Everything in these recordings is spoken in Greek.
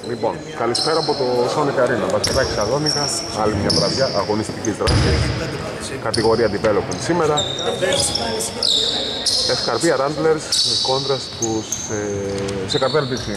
Λοιπόν, καλησπέρα από το Sonic Arena, Μπασκετάκι Σαλόνικα, άλλη μια βραδιά αγωνιστικής δράσης, κατηγορία Development σήμερα. Ευκαρπία Ramblers κόντρα στους σε Καρτέλ DC.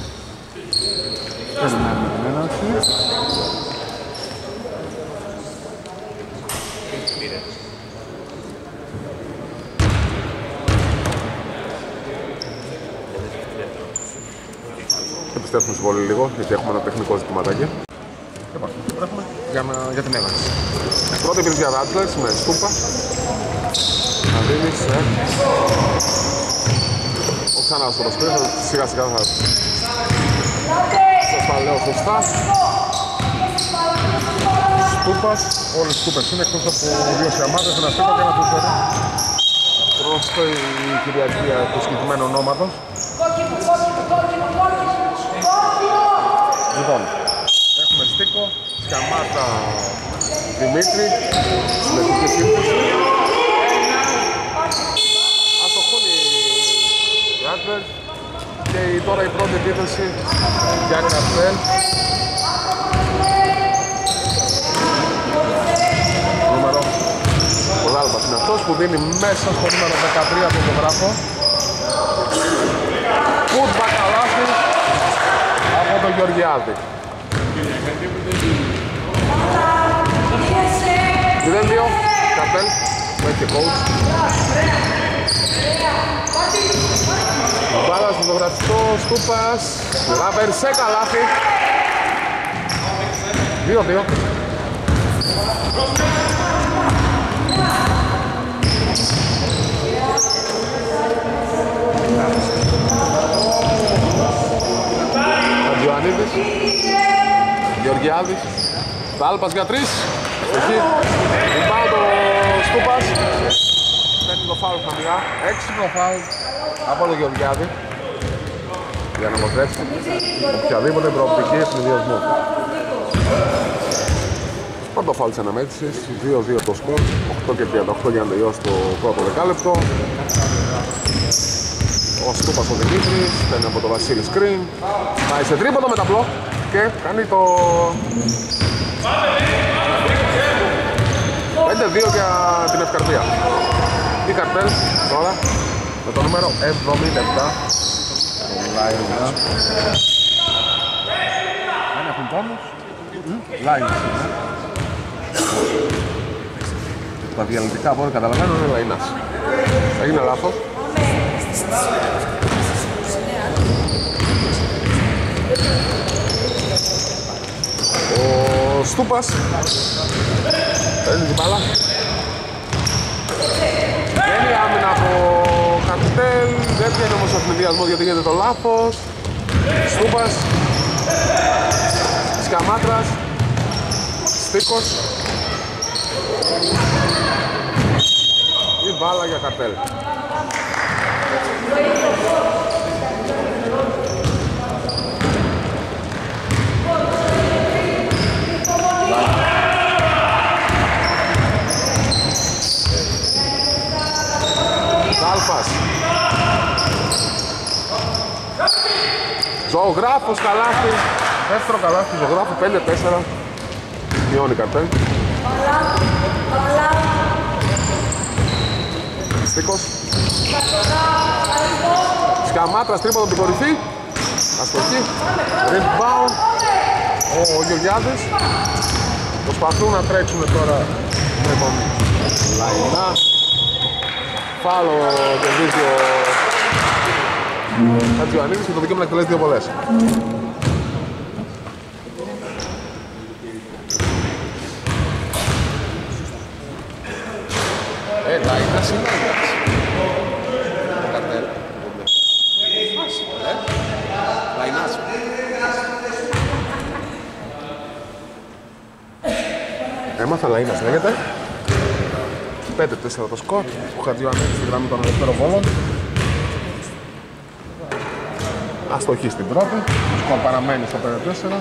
Επιστρέφουμε στη βολή λίγο, γιατί έχουμε ένα τεχνικό ζητηματάκι. Λοιπόν, τρέχουμε για την έναρξη. Πρώτη υπηρεσία Ramblers με Στούπα. Να δίνεις, ο ξανά στο προσπίρι, σιγά σιγά θα... Σας τα λέω σωστά. Στούπας, όλες οι Στούπες είναι εκτός από δύο σιαμάτες, ένα στούπα και ένα πουσέρι. Προς η κυριαρχία του συγκεκριμένου ονόματος. Λοιπόν, έχουμε Στίκο, Σκαμάτα, Δημήτρη, συλλεκτική σύνθεση. Αστοχούν οι Άτλερ και τώρα η πρώτη επίθεση για Καρτέλ. Νούμερο, ο Λάλβας είναι αυτός που δίνει μέσα στο νούμερο 13 τον φωτογράφο. Πούτ μπακαλάθι από τον Γεωργιάδη. 0-2, Καρτέλ, που έχει και coach. Μπάλα στο φωτογραφιστό, Στούπας, Λάβερ σε καλάθι. 2-2. Αντζουανίδης, Γεωργιάδης, Τάλπας για 3. Εκεί, rebound ο Στούπας. Παίρνει το φάουλ χαμηλά, έξυπνο φάουλ από τον Γεωργιάδη για να αποτρέψει οποιαδήποτε προοπτική συνδυασμού. Πρώτο φάουλ της αναμέτρησης, 2-2 το σκορ, 8 και 38 για να τελειώσει το πρώτο δεκάλεπτο. Ο Στούπας ο Δημήτρης, παίρνει από το Βασίλη screen, πάει σε τρίποντο με ταπλό και κάνει το 5-2 για την Ευκαρπία. Η Καρτέλ τώρα με το νούμερο 77. Δεν έχουν πόνους. Λάινας. Τα διαλυτικά από ό,τι καταλαβαίνω είναι Λαϊνάς. Έγινε λάθος. Ο Στούπας παίρνει την μπάλα. Βγαίνει άμυνα από Καρτέλ. Δεν βγαίνει όμως ο συνδυασμός γιατί γίνεται το λάθος. Στούπας, Σκαμάτρας, Στίκος. Η μπάλα για Καρτέλ. Τάλπας. Ζωγράφος καλάθι. Δεύτερο καλάθι του Ζωγράφου, 5-4. Μειώνει η Καρτέλ. Στίκος. Σκαμάτρας τρίποντο την κορυφή. Αστοχή. Rebound. Ο Γεωργιάδης. Προσπαθούν να τρέξουν τώρα με τον Λαϊνά. Φάλο κερδίζει ο Χατζιωαννίδης και το δικαίωμα να εκτελέσει δύο βολές. Λαϊνάς είναι Λαϊνάς. Το Καρτέλ. Λαϊνάς. Έμαθα Λαϊνάς λέγεται. 5-4 το σκορ. Ο Χατζιωαννίδης στη γραμμή των ελευθέρων βόλων. Αστοχή στην πρώτη. Το σκορ παραμένει στο 5-4.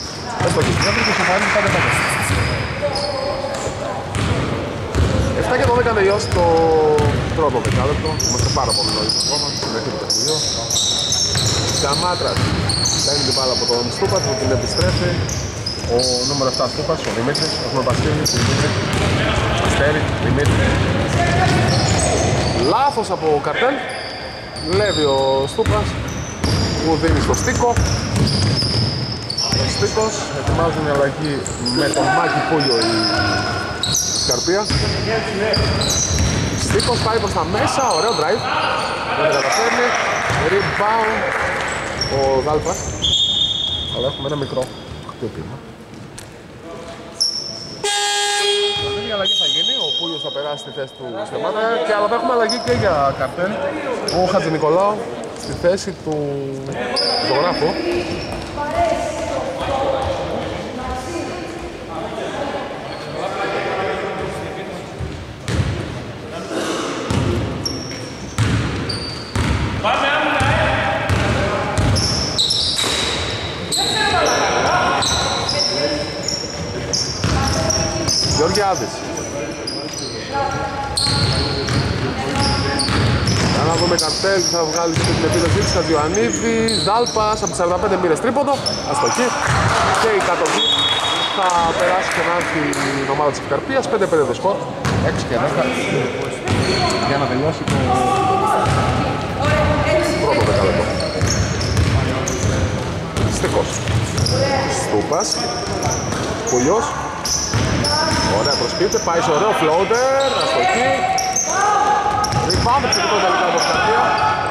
Αστοχή στην πρώτη και στο παραμένει 5-5. 7 και 12 12 τελειώσει το πρώτο δεκάλεπτο. Είμαστε πάρα πολύ νωρίς ακόμα, μέχρι το παιχνίδιο. Καμάτρας παίρνει την μπάλα από τον Στούπας που την επιστρέφει. Ο νούμερο 7 Στούπας, ο Δημήτρης, έχουμε Παστίνη, Δημήτρη, Αστέρι, Δημήτρη. Λάθος από Καρτέλ, βλέπει ο Στούπας που δίνει στο Στίκο. Ο Στίκος ετοιμάζουν μια αλλαγή με τον Μάκη Πούλιο η Σκαρπία. Στίκος πάει προς τα μέσα, ωραίο drive, δεν καταφέρνει, rebound ο Δάλπας, αλλά έχουμε ένα μικρό χτύπημα. Η αλλαγή θα γίνει, ο Πούλιος θα περάσει στη θέση του Στεμάτα και αλλά θα έχουμε αλλαγή και για Καρτέλ, ο Χατζηνικολάου στη θέση του ζωγράφου. Γεωργιάδης. Να δούμε Καρτέλ που θα βγάλει στην επίδοσή της, Χατζιωαννίδης, Δάλπας από τις 45 μοίρες τρίποντο, αστοχή και η κατοχή θα περάσει και να έρθει η ομάδα της Καρπίας, 5-5 το σκορ, 6 και 10 για να τελειώσει το πρώτο δεκάλεπτο. Στικός, Στούπας, Πουλιός. Ωραία προσποιείται, πάει σε ωραίο floater, αστοχή. Rebound εξαιρετικό τελικά από την Καρπία.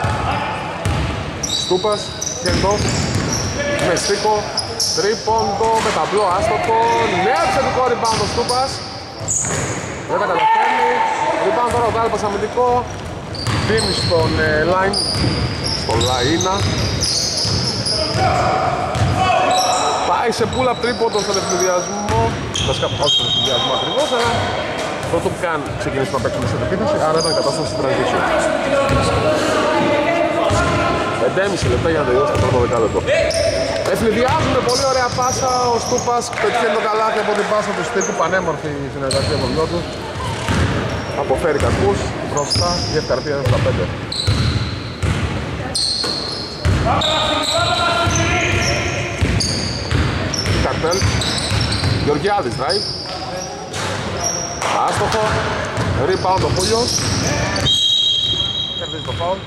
Στούπας, Κεντός, με Στίκο, τρίποντο, με ταμπλό άστοχο. Νέο εξαιρετικό rebound ο Στούπας. Δεν τα καταφέρνει. Rebound τώρα ο Δάλπας αμυντικό. Δίνει στον line, στον Λαΐνα. Πάει σε pull-up τρίποντο στον ευνηδιασμό. Βασικά όχι στον ευνηδιασμό ακριβώς, αλλά πρώτο που καν ξεκινήσει να παίξουμε στην επίθεση, άρα ήταν κατάσταση στην transition. 5,5 λεπτά για να τελειώσει το πρώτο δεκάλεπτο. Ευνηδιάζουν πολύ ωραία πάσα, ο Στούπας πετυχαίνει το καλάθι από την πάσα του Στίκου, πανέμορφη συνεργασία από δυο του. Αποφέρει κακούς, μπροστά, η Ευκαρπία είναι στα 5. Καρτέλ, Γεωργιάδης drive. Άστοχο, rebound ο Πούλιος. Κερδίζει το foul.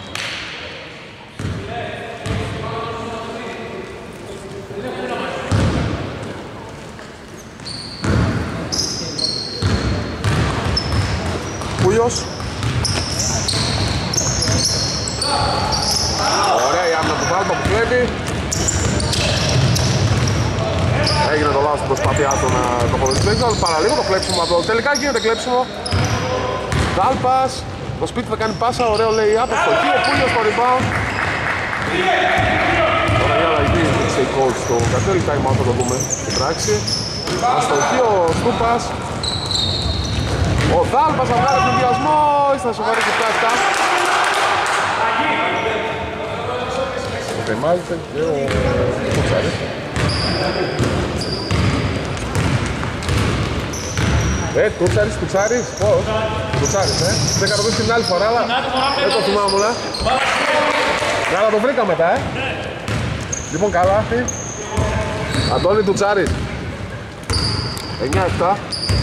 Πούλιος. Ωραία η άμυνα του Βάλπα που κλέβει. Έγινε το λάθος στην προσπάθειά του να το αποδεχτεί. Παραλίγο το κλέψιμο από το. Τελικά γίνεται κλέψιμο. Δάλπας. Το σπίτι θα κάνει πάσα. Ωραίο λέει από το εκεί. Ο Πούλιος στο rebound. Τώρα η αλλαγή σε coach στο Καρτέλ. Time out θα το δούμε στην πράξη. Αστοχή ο Στούπας. Ο Δάλπας θα βγάλει τον διασμό. Στα σοβαρή και 7-7. Ο Τεμάζησε και ο Κουτσάρης. Κουτσάρης, Κουτσάρης, πώς, Κουτσάρης, δεν καταδείξει την άλλη φορά, αλλά δεν το θυμάμαι, αλλά το βρήκα μετά, Λοιπόν, καλάθι, Αντώνη Κουτσάρης, 9-7.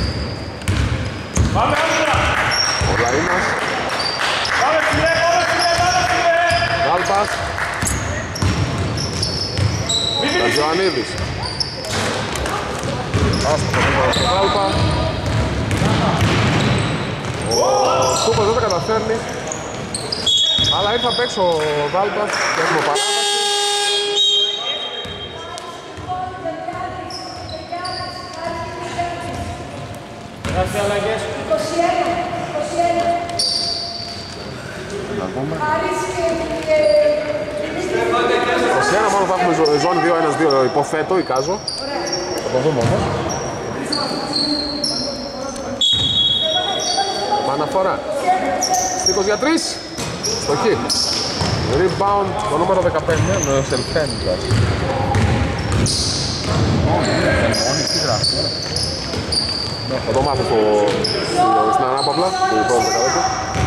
Ο Λαΐνας, Γάλπας, Καζιωαννίδης. Άστοχο το Γάλπα. Ο Στούπας δεν τα καταφέρνει. Αλλά ήρθε απ' έξω ο Γάλπας και έχουμε παράδοση. Ευχαριστώ αλλαγές. 21 μόνο θα έχουμε ζώνη 2-1-2, υποθέτω, εικάζω. Θα το δούμε όμως. Παναφορά. Στίκος για 3. Στοχή. Rebound το νούμερο 15, ο Σελφέντας. Θα το μάθω στην ανάπαυλα του πρώτου δεκαδέτου.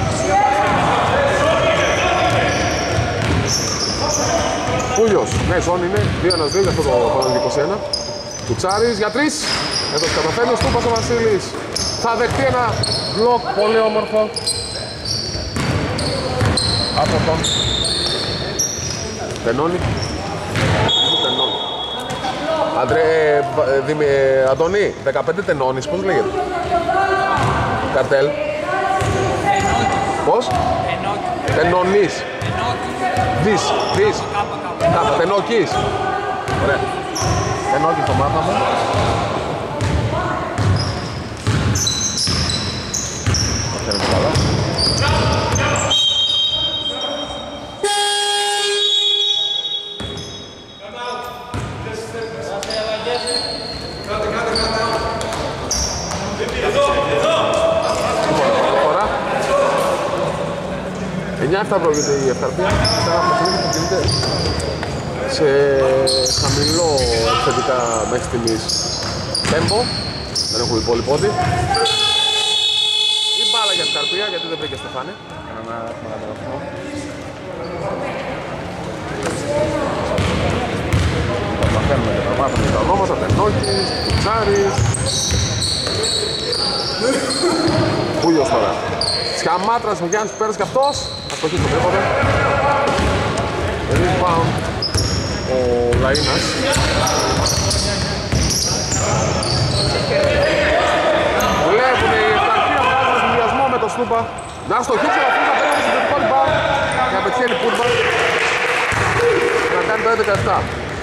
Πούλιος, ναι, ζώνη είναι 2-1-2 για αυτό το χρόνο 21. Κουτσάρης για 3. Εδώ καταφέρνει ο Στούπας ο Βασίλης. Θα δεχτεί ένα μπλοκ πολύ όμορφο από τον Τενώνη. Αντώνη, 15 Τενώνης, πώς λέγεται? Καρτέλ. Πώς? Τενώνης. Δις. Κάπα, Τενώκης. Ωραία. Τενώκης το μάθαμε. Αυτό είναι καλά. Αυτά πρόκειται η Ευταρπία σε ένα παιχνίδι που κινείται σε χαμηλό θετικά μέχρι στιγμής τέμπο. Δεν έχουμε υπόλοιπο πόντι. Η μπάλα για Ευταρπία γιατί δεν βρήκε Στεφάνη. Να έχουμε ένα βαθμό. Θα μαθαίνουμε και θα μάθουμε τα ονόματα. Τενώκης, Κουτσάρης. Πούλιος τώρα. Σκαμάτρας ο Γιάννης που πέρασε και αυτός. Αστοχή στο τρίποδο. Rebound ο Λαΐνας. Βλέπουν οι Ευταρπία να κάνουν συνδυασμό με το Στούπα. Να αστοχίσει ο Αφούς να παίρνει το συντηρητικό rebound και να πετυχαίνει πούτμπα. Να κάνει το 11-7.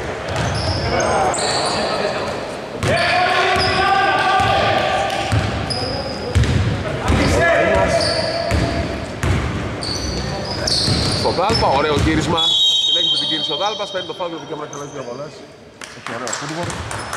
Στο Δάλπα, ωραίο γύρισμα. Συνέχισε την κίνηση ο Δάλπας, παίρνει το φάουλ του δικαίωμα να έχει δύο βολές. Έχει ωραίο φούτμπολ.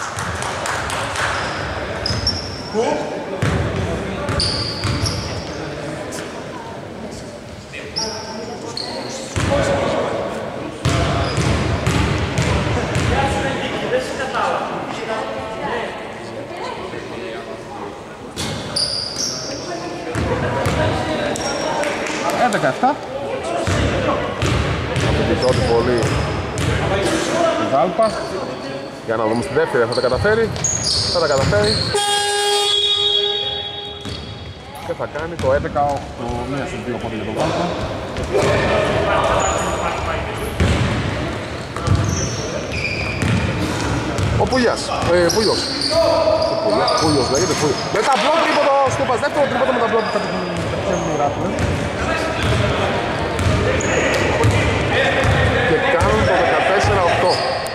Η πρώτη βολή του Δάλπα. Για να δούμε στη δεύτερη θα τα καταφέρει. Θα τα καταφέρει. Και θα κάνει το 11-8. Μία στις δύο πόδια για τον Δάλπα. Ο Πουλιάς. Πούλιος. Πούλιος λέγεται. Με τα μπλοκ τρίποδο Στούπας. Δεύτερο τρίποδο με τα μπλοκ. Και κάνουν το 14-8.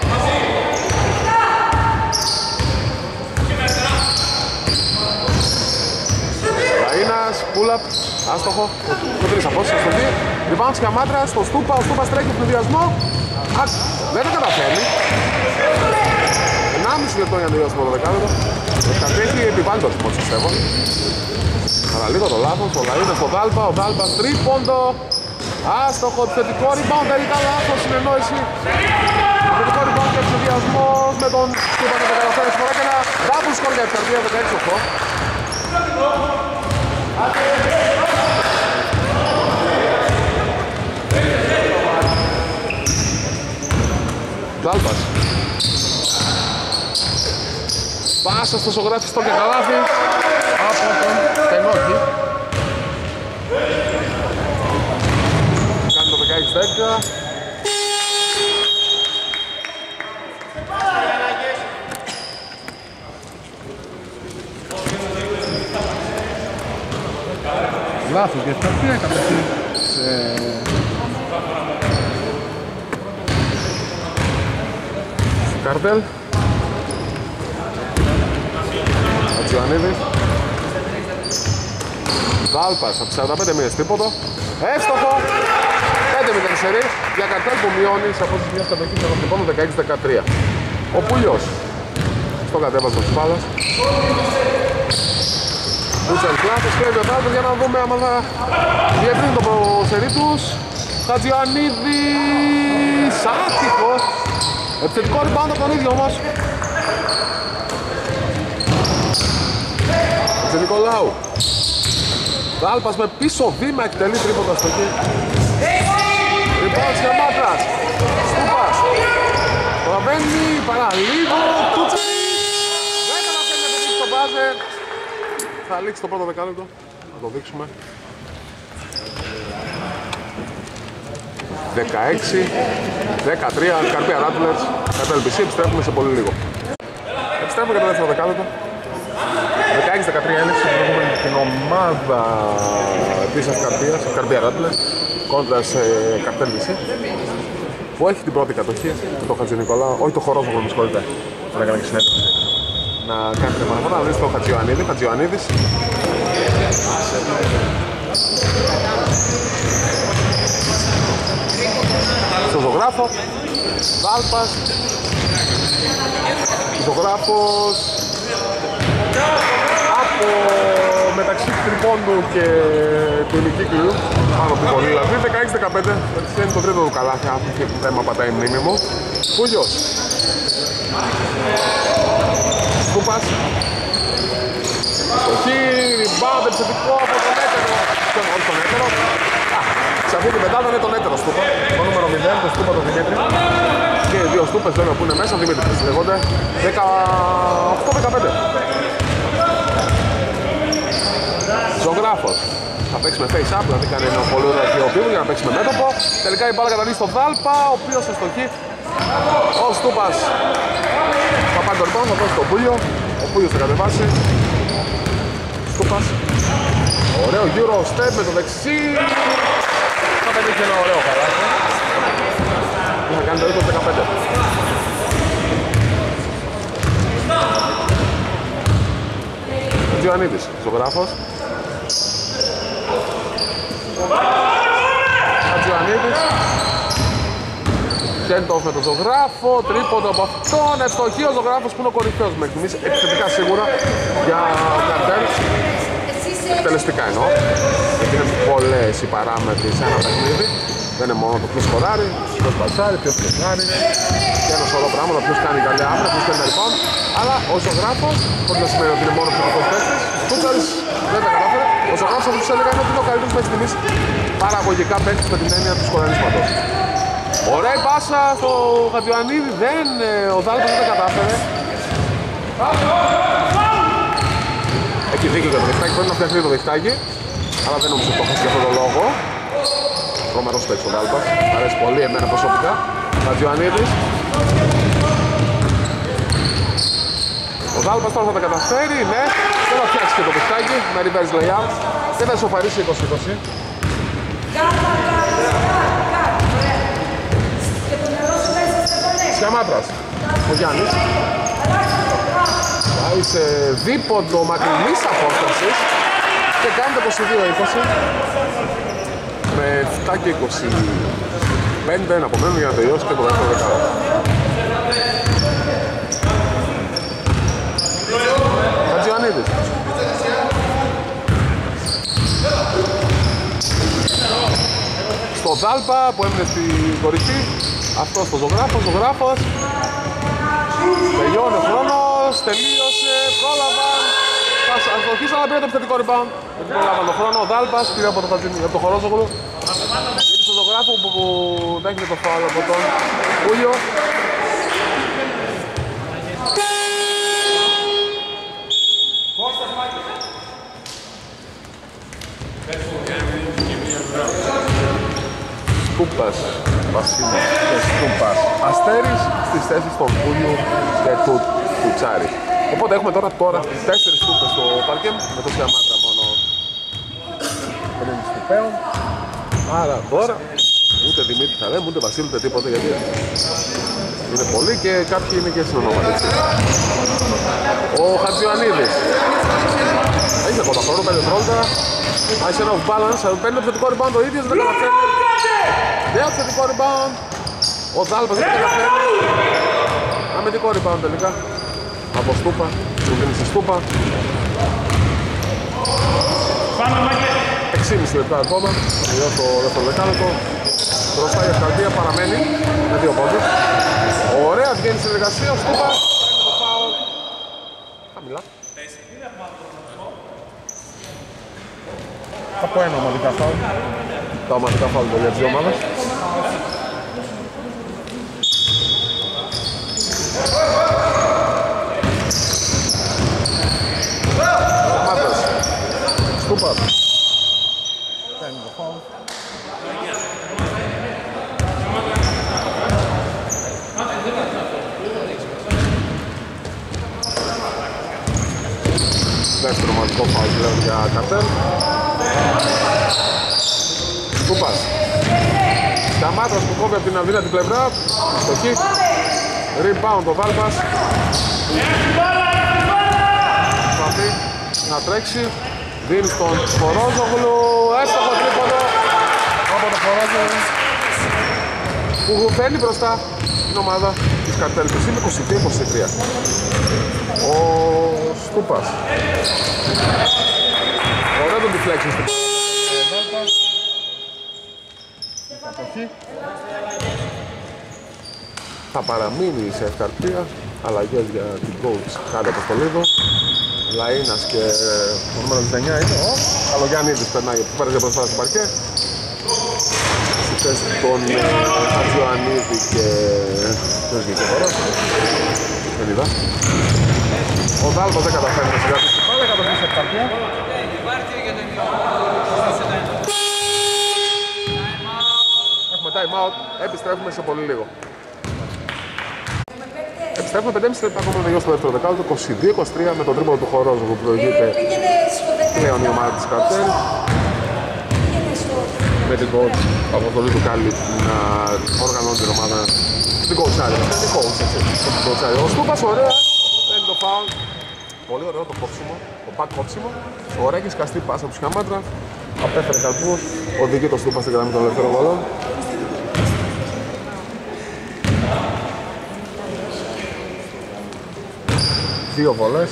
Λαΐνας, pull-up, άστοχο, κοντρής απόσταση στο 2. Rebound Σκαμάτρα στο Στούπα, ο Στούπας τρέχει στον διασμό. Δεν το καταφέρνει. 1,5 λεπτό για να τελειώσει το δεκάλεπτο. Έχει επιβάλει το ρυθμό, πιστεύω. Παραλίγο το λάθος, ο Λαΐνας στο Δάλπα, ο Δάλπας τρίποντο. Άστοχο, θετικό rebound, τελικά λάθος, συνεννόηση. Θετικό rebound και εξωδιασμός με τον Στούπα και τα καταφέρει φορά και ένα double score για Ευταρπία 16-8. Δάλπας. Πάσα στο Σογράφιστο και καλάθι από τον Τενώκη. Κάνει το 16-10. Λάθος για Ευταρπία, κατευθείαν σε... Κάρτελ. Ατζιωαννίδης. Δάλπας από τις 45 μήνες τίποτο. Εύστοχο. 5-0 σερί για Καρτέλ που μειώνει σε απόσταση μιας κατοχής από την επόμενη 16-13. Ο Πουλιός στο κατέβασμα της μπάλας. Μπούτσαλ κλάθος και ο Δάλπας για να δούμε άμα θα διευρύνει το σερί τους. Χατζιωαννίδης. Άτυχος. Επιθετικό rebound από τον ίδιο όμως. Χατζηνικολάου. Δάλπας με πίσω βήμα εκτελεί τρίποντα στο εκεί. Rebound Σκαμάτρας. Στούπας. Προβαίνει παραλίγο. Δεν καταφέρει να πετύχει στο μπάζερ. Θα λήξει το πρώτο δεκάλεπτο. Να το δείξουμε. 16-13 Καρπία Rattlers. Κατά LBC επιστρέφουμε σε πολύ λίγο. Επιστρέφουμε για το δεύτερο δεκάλεπτο. 16-13 έλεξε την ομάδα της Καρπίας, Καρπία Rattlers, κόντρα σε Καρτέλ BC, που έχει την πρώτη κατοχή με τον Χατζηνικολάου, όχι το Χορόβογλου, με συγχωρείτε, δεν έκανα και συνέντευξη. Να κάνει την επαναφορά, να δεις τον Χατζιωαννίδη, Χατζιωαννίδης. Στο ζωγράφο, Δάλπας, ζωγράφος, από μεταξύ του τριπώντου και του ημικύκλου, πάνω από την πολύ δηλαδή, 16-15, είναι το τρίτο του καλάθι, αυτό και το θέμα πατάει η μνήμη μου. Πούλιος. Σκούπας. Στοχή, rebound, επιθετικό από τον έτερο. Όχι τον έτερο. Σε αυτή την πεντάδα είναι τον έτερο Στούπα. Το νούμερο 0, το Στούπα, το Δημήτρη. Και οι δύο Στούπες βέβαια που είναι μέσα, Δημήτρης λέγονται, 18-15. Ζωγράφος. Θα παίξει με face-up, δηλαδή κάνει ένα πολύ ωραίο αρχαιοπίδο για να παίξει με μέτωπο. Τελικά η μπάλα καταλήγει στο Δάλπα, ο οποίος στο στοχή. Ο Στούπας θα πάρει το rebound, θα δώσει τον Πούλιο. Ο Πούλιος θα κατεβάσει. Στούπας. Ωραίο γύρο step με το δεξί. Θα πετύχει ένα ωραίο καλάθι. Θα κάνει το 20-15. Τζιωαννίδης, ζωγράφος. Χατζιωαννίδης. Κέντοφ με τον ζωγράφο, τρίποντο από αυτόν, ευστοχή ο ζωγράφος που είναι ο κορυφαίος μέχρι στιγμής, επιθετικά σίγουρα για Καρτέλ. Εκτελεστικά εννοώ, γιατί είναι πολλές οι παράμετροι σε ένα παιχνίδι. Δεν είναι μόνο το ποιος σκοράρει, ποιος πασάρει, ποιος πεσάρει και ένα σωρό πράγματα, ποιος κάνει καλή άμυνα, ποιος κάνει λοιπόν. Αλλά ο ζωγράφος, χωρίς να σημαίνει ότι είναι μόνο ψηφικός παίκτης, Τούτσαρης δεν τα κατάφερε. Ο ζωγράφος, όπως τους έλεγα, είναι ότι είναι ο καλύτερος μέχρι στιγμής παραγωγικά παίκτης με την έννοια του σκοραρίσματος. Ωραία πάσα στο Χατζιωαννίδη, ο Δάλπας δεν τα κατάφερε. Έχει δίκιο για το διχτάκι, πρέπει να φτιαχτεί το διχτάκι, αλλά δεν νομίζω ότι το έχω για αυτόν τον λόγο. Τρομερός παίκτης ο Δάλπας, αρέσει πολύ εμένα προσωπικά. Χατζιωαννίδης. Ο Δάλπας τώρα θα τα καταφέρει, ναι, δεν θα φτιάξει και το διχτάκι με reverse layout και θα ισοφαρίσει 20-20. Σκαμάτρας, ο Γιάννης πάει σε δίποντο μακρινής απόστασης και κάνει το 22-20 με 7 και 25 να απομένουν για να τελειώσει και το δεύτερο δεκάλεπτο. Χατζιωαννίδης. Στο Δάλπα που έμεινε στην κορυφή. Αυτό στο ζωγράφος. Τελειώνει ο χρόνος, τελείωσε, πρόλαβαν. Θα αρχίσουν να πήρε το επιθετικό rebound. Δεν πρόλαβαν τον χρόνο, ο Δάλπας πήρε από το Χορόζογλου. Είναι στο ζωγράφο που δέχεται το φάουλ από τον Πούλιο. Στούπας, Βασίλης και Στούπας Αστέρης στις θέσεις των Πούλιου και του Τσάρη. Οπότε έχουμε τώρα 4 Στούπες στο παρκέ με το Σιαμάτρα μόνο 50 Στουπέων. Άρα τώρα ούτε Δημήτρη θα λέμε, ούτε Βασίλη, ούτε τίποτα, γιατί είναι πολλοί και κάποιοι είναι και συνονόματοι. Ο Χατζιωαννίδης έχει ακόμα χρόνο, 5 δευτερόλεπτα. Άρχισε ένα off-balance, παίρνει το επιθετικό rebound ο ίδιος, δεν καταφέρνει. Νέο επιθετικό rebound. Ο Δάλπας δεν καταφέρνει. Αμυντικό rebound τελικά. Από Στούπα, που δίνει στη Στούπα. 6,5 λεπτά ακόμα, θα τελειώσει το δεύτερο δεκάλεπτο. Μπροστά η Ευκαρδία παραμένει με 2 πόντους. Ωραία, βγαίνει συνεργασία, ο Στούπας. Παίρνει το φάουλ. Χαμηλά. Από ένα ομαδικά φάουλ. Τα ομαδικά φάουλ για τις δύο ομάδες. Μάτρας. Στούπας. Κάνει το φάουλ. Δεύτερο ομαδικό φάουλ πλέον για Καρτέλ. Στούπας. Σταμάτρας που κόβει από την αδύνατη πλευρά. Στοχή. Rebound ο Βάλπας. Προσπαθεί να τρέξει. Δίνει στον Χορόζογλου. Έστοχο τρίποντο από το Χορόζογλου που φέρνει μπροστά την ομάδα της Καρτέλ. Είναι 22-23. Ο Στούπας. Ωραία τον deflection στην κατοχή. Θα παραμείνει σε ευκαρπία. Αλλαγές για την coach κάτω από το Λίδο. Λαΐνας και το νούμερο 19 είναι ο Καλογιαννίδης, περνάει που πέρασε μπροστά στο παρκέ. Στη θέση των Χατζιωαννίδη και ποιος βγήκε τώρα. Δεν είδα. Ο Δάλβος δεν καταφέρει να συγκρατήσει την μπάλα, κατοχή σε ευκαρπία. Έχουμε time out, επιστρέφουμε σε πολύ λίγο. Επιστρέφουμε 5,5 λεπτά ακόμα να τελειώσει το δεύτερο δεκάλεπτο, 22-23 με τον τρίποντο του Χορόζογλου που προηγείται πλέον η ομάδα της Καρτέλ. Με την coach Παπαδολή του Κάλλη να οργανώνει την ομάδα. Την coachάρει, την coachάρει. Ο Στούπας ωραία, παίρνει το foul. Πολύ ωραίο το κόψιμο, το back κόψιμο. Ωραία και σκαστή πάσα του Σχαμάτρα. Απέφερε καρπούς, οδηγεί το Στούπα στην γραμμή των ελεύθερων βολών. Δύο βολές.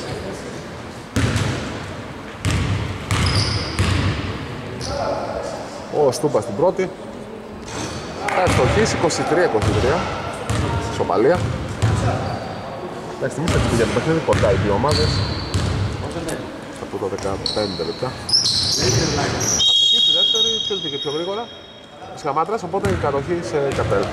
Ο Στούπας στην πρώτη. Θα ευστοχίσει 23-23. Ισοπαλία. Εντάξει, εμείς έτσι για το παιχνίδι κοντά οι δύο ομάδες. Στα πρώτα 15 λεπτά. Αστοχή στη δεύτερη, ποιος βγήκε πιο γρήγορα. Σχαμάτρας, οπότε η κατοχή σε Καρτέλ.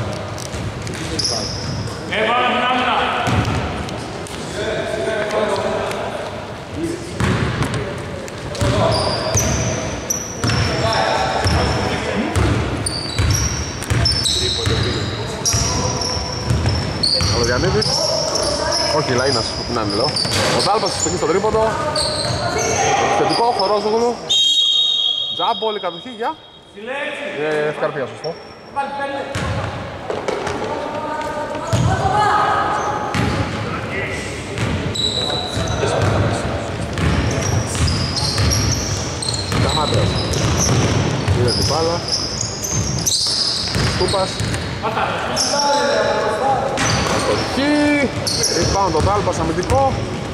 Καλογιαννίδης. Όχι, Λαΐνας, που την είναι λέω. Ο Δάλπας στοιχεί στο τρίποντο. Θετικό, Χορόζογλου. Τζάμπολη κατοχή, για. Ευκαρπία, σωστό. Καμάτρας. Είδε την μπάλα. Στούπας. Αστοχή. Rebound ο Δάλπας αμυντικό.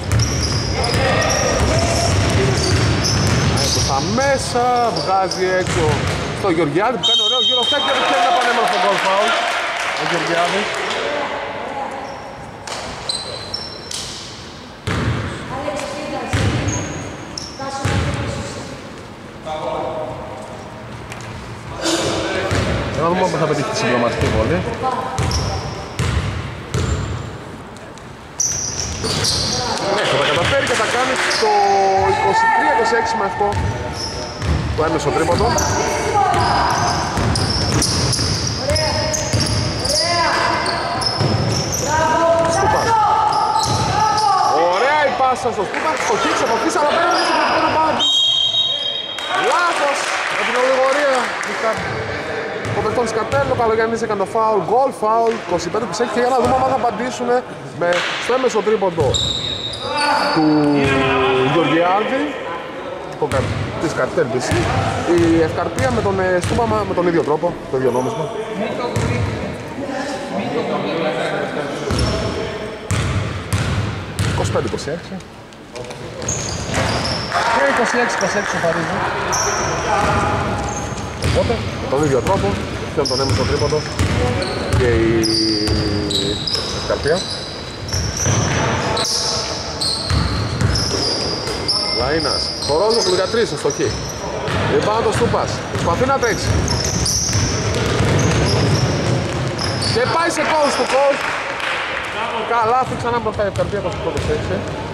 Προς τα μέσα. Βγάζει έξω στο Γεωργιάδη που κάνει ωραίο γύρο στέκει και πιάνει ένα πανέμορφο γκολ φάουλ. Ο Γεωργιάδης. Να δούμε αν θα πετύχει τη συμπληρωματική βολή. Ναι, θα τα καταφέρει και θα κάνει το 23-26 με αυτό το έμεσο τρίποντο. Στούπας. Ωραία η πάσα στο Στούπας, στο χίξε από πίσω, αλλά πρέπει να είναι το πάνω. Λάθος με την ολιγορία. Ο παιχτών της Καρτέλ, ο Καλογιαννής έκανε το φάουλ, γκολ φάουλ, 25-26 και για να δούμε αν θα απαντήσουν στο έμεσο τρίποντο του Γεωργιάδη της Καρτέλ η ευκαρπία με τον Στούπα με τον ίδιο τρόπο, το ίδιο νόμισμα. Και 26-26 σοφαρίζει. Οπότε, με τον ίδιο τρόπο, πιάνει τον έμεσο τρίποντο και η ευκαρπία. Λαΐνας, Χορόζογλου για 3 αστοχή. Rebound ο Στούπας. Προσπαθεί να τρέξει. Και πάει σε coast to coast. Καλάθι ξανά μπροστά η Ευκαρπία 28-26.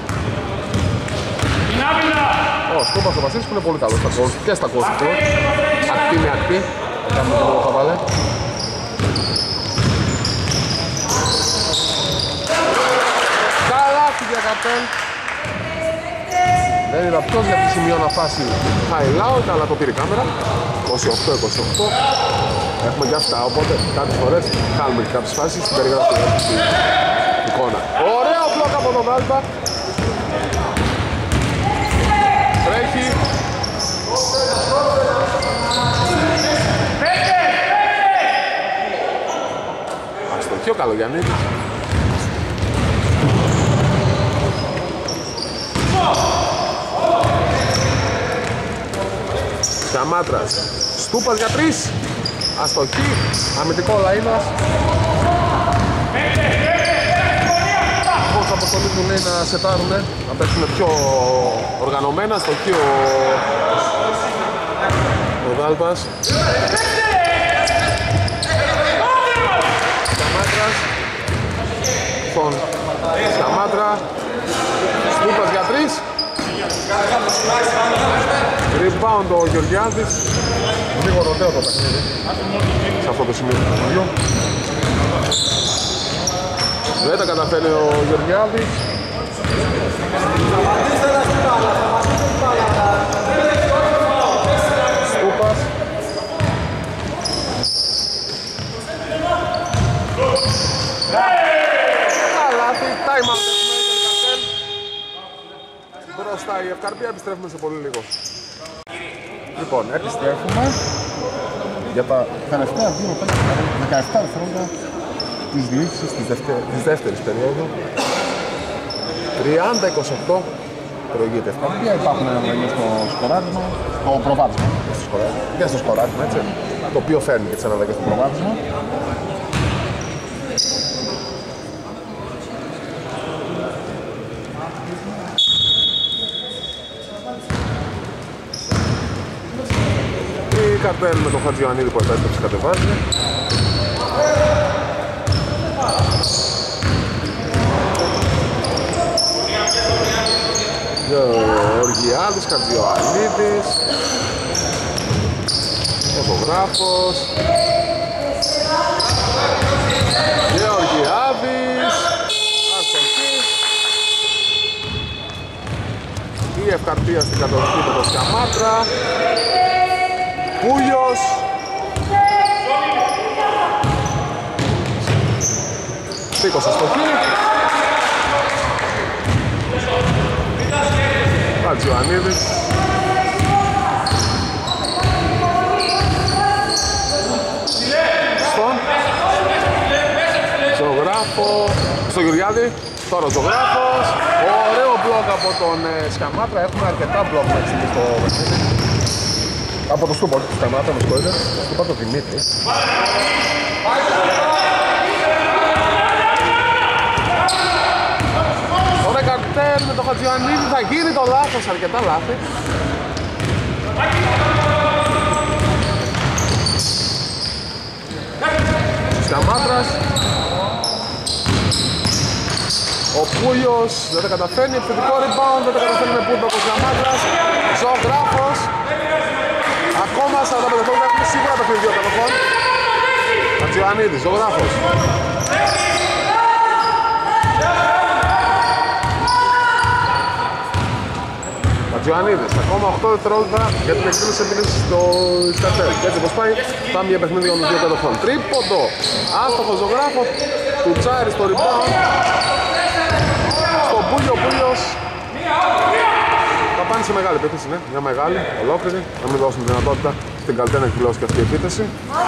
Ο Στούπας ο Βασίλης που είναι πολύ καλός στα coast και στα coast to coast. Ακτή με ακτή. Κάνουμε το λόγο θα βάλε. Καλάθι για Καρτέλ. Δεν είδα ποιος για τη σημείο να φάσει highlight, αλλά το πήρε η κάμερα. 28-28. Έχουμε και αυτά, οπότε κάποιες φορές κάνουμε και κάποιες φάσεις στην περιγραφή στην εικόνα. Ωραίο μπλοκ από τον Άλμπα. Τρέχει. Αστοχή ο Καλογιαννίδης. Καμάτρας. Στούπας για 3. Αστοχή. Αμυντικό Λαΐνας. Πώς αποστολίζουν λέει να σετάρουνε, να παίξουν πιο οργανωμένα. Αστοχή ο Δάλπας. Καμάτρας. Στον Καμάτρα. Στούπας για 3. Rebound ο Γεωργιάδης. Λίγο ρωτέο το παιχνίδι σε αυτό το σημείο του παιχνιδιού. Δεν τα καταφέρει ο Γεωργιάδης. Στούπας. Καλάθι, time out. Μπροστά η Ευκαρπία, επιστρέφουμε σε πολύ λίγο. Λοιπόν, επιστρέφουμε για τα τελευταία 17 δευτερόλεπτα της διοίκησης της δεύτερης περίοδου. 30-28 προηγείται Ευκαρπία. Υπάρχουν ένα στο σκοράρισμα, το προβάδισμα και στο σκοράρισμα, έτσι, το οποίο φέρνει και τις αναλλαγές στο προβάδισμα. Καρτέλ με τον Χατζιωαννίδη που επέστρεψε κατεβάζει. Γεωργιάδης, Χατζιωαννίδης. Φωτογράφος. Γεωργιάδης. Αστοχή. Η Ευκαρπία στην κατοχή με τον Σκαμάτρα. Πούλιος. Σήκωσε στο χείλ. Χατζιωαννίδης. Στον Ζωγράφο. Στο Γεωργιάδη. Τώρα ο Ζωγράφος. Ωραίο μπλοκ από τον Σκαμάτρα. Έχουμε αρκετά μπλοκ μέχρι στιγμή στο παιχνίδι. Από το Στούπα, όχι του Σκαμάτρα, με συγχωρείτε. Το Στούπα το Δημήτρη. Ωραία Καρτέλ με το Χατζιωαννίδη θα γίνει το λάθος, αρκετά λάθη. Σκαμάτρας. Ο Πούλιος δεν τα καταφέρνει, επιθετικό rebound, δεν τα καταφέρνει με πούντα από Σκαμάτρας. Ζωγράφος. Ακόμα 45 λεπτά έχουμε σίγουρα παιχνίδι των κατοχών. Χατζιωαννίδης, Ζωγράφος. Χατζιωαννίδης, ακόμα 8 δευτερόλεπτα για την εκδήλωση επίλυσης στο Ισκαρτέλ. Και έτσι όπως πάει, πάμε για παιχνίδι των δύο κατοχών. Τρίποντο, άστοχο Ζωγράφος, του Τσάρι στο rebound. Στον Πούλιο, ο Πούλιος. Θα πάνε σε μεγάλη επίθεση, ναι, μια μεγάλη, ολόκληρη. Να μην δώσουν δυνατότητα στην Καλτέ να εκδηλώσει και αυτή η επίθεση.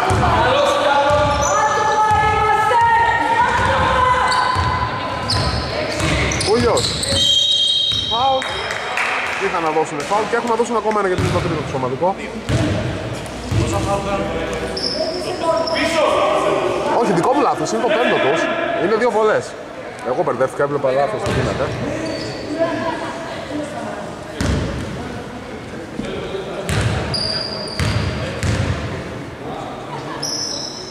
Πούλιος. Φάουλ. Είχαν να δώσουν φάουλ και έχουν να δώσουν ακόμα ένα γιατί είναι το τρίτο του σωματικό. Όχι, δικό μου λάθος, είναι το πέμπτο τους. Είναι δύο βολές. Εγώ μπερδεύτηκα, έβλεπα λάθος το γίνεται.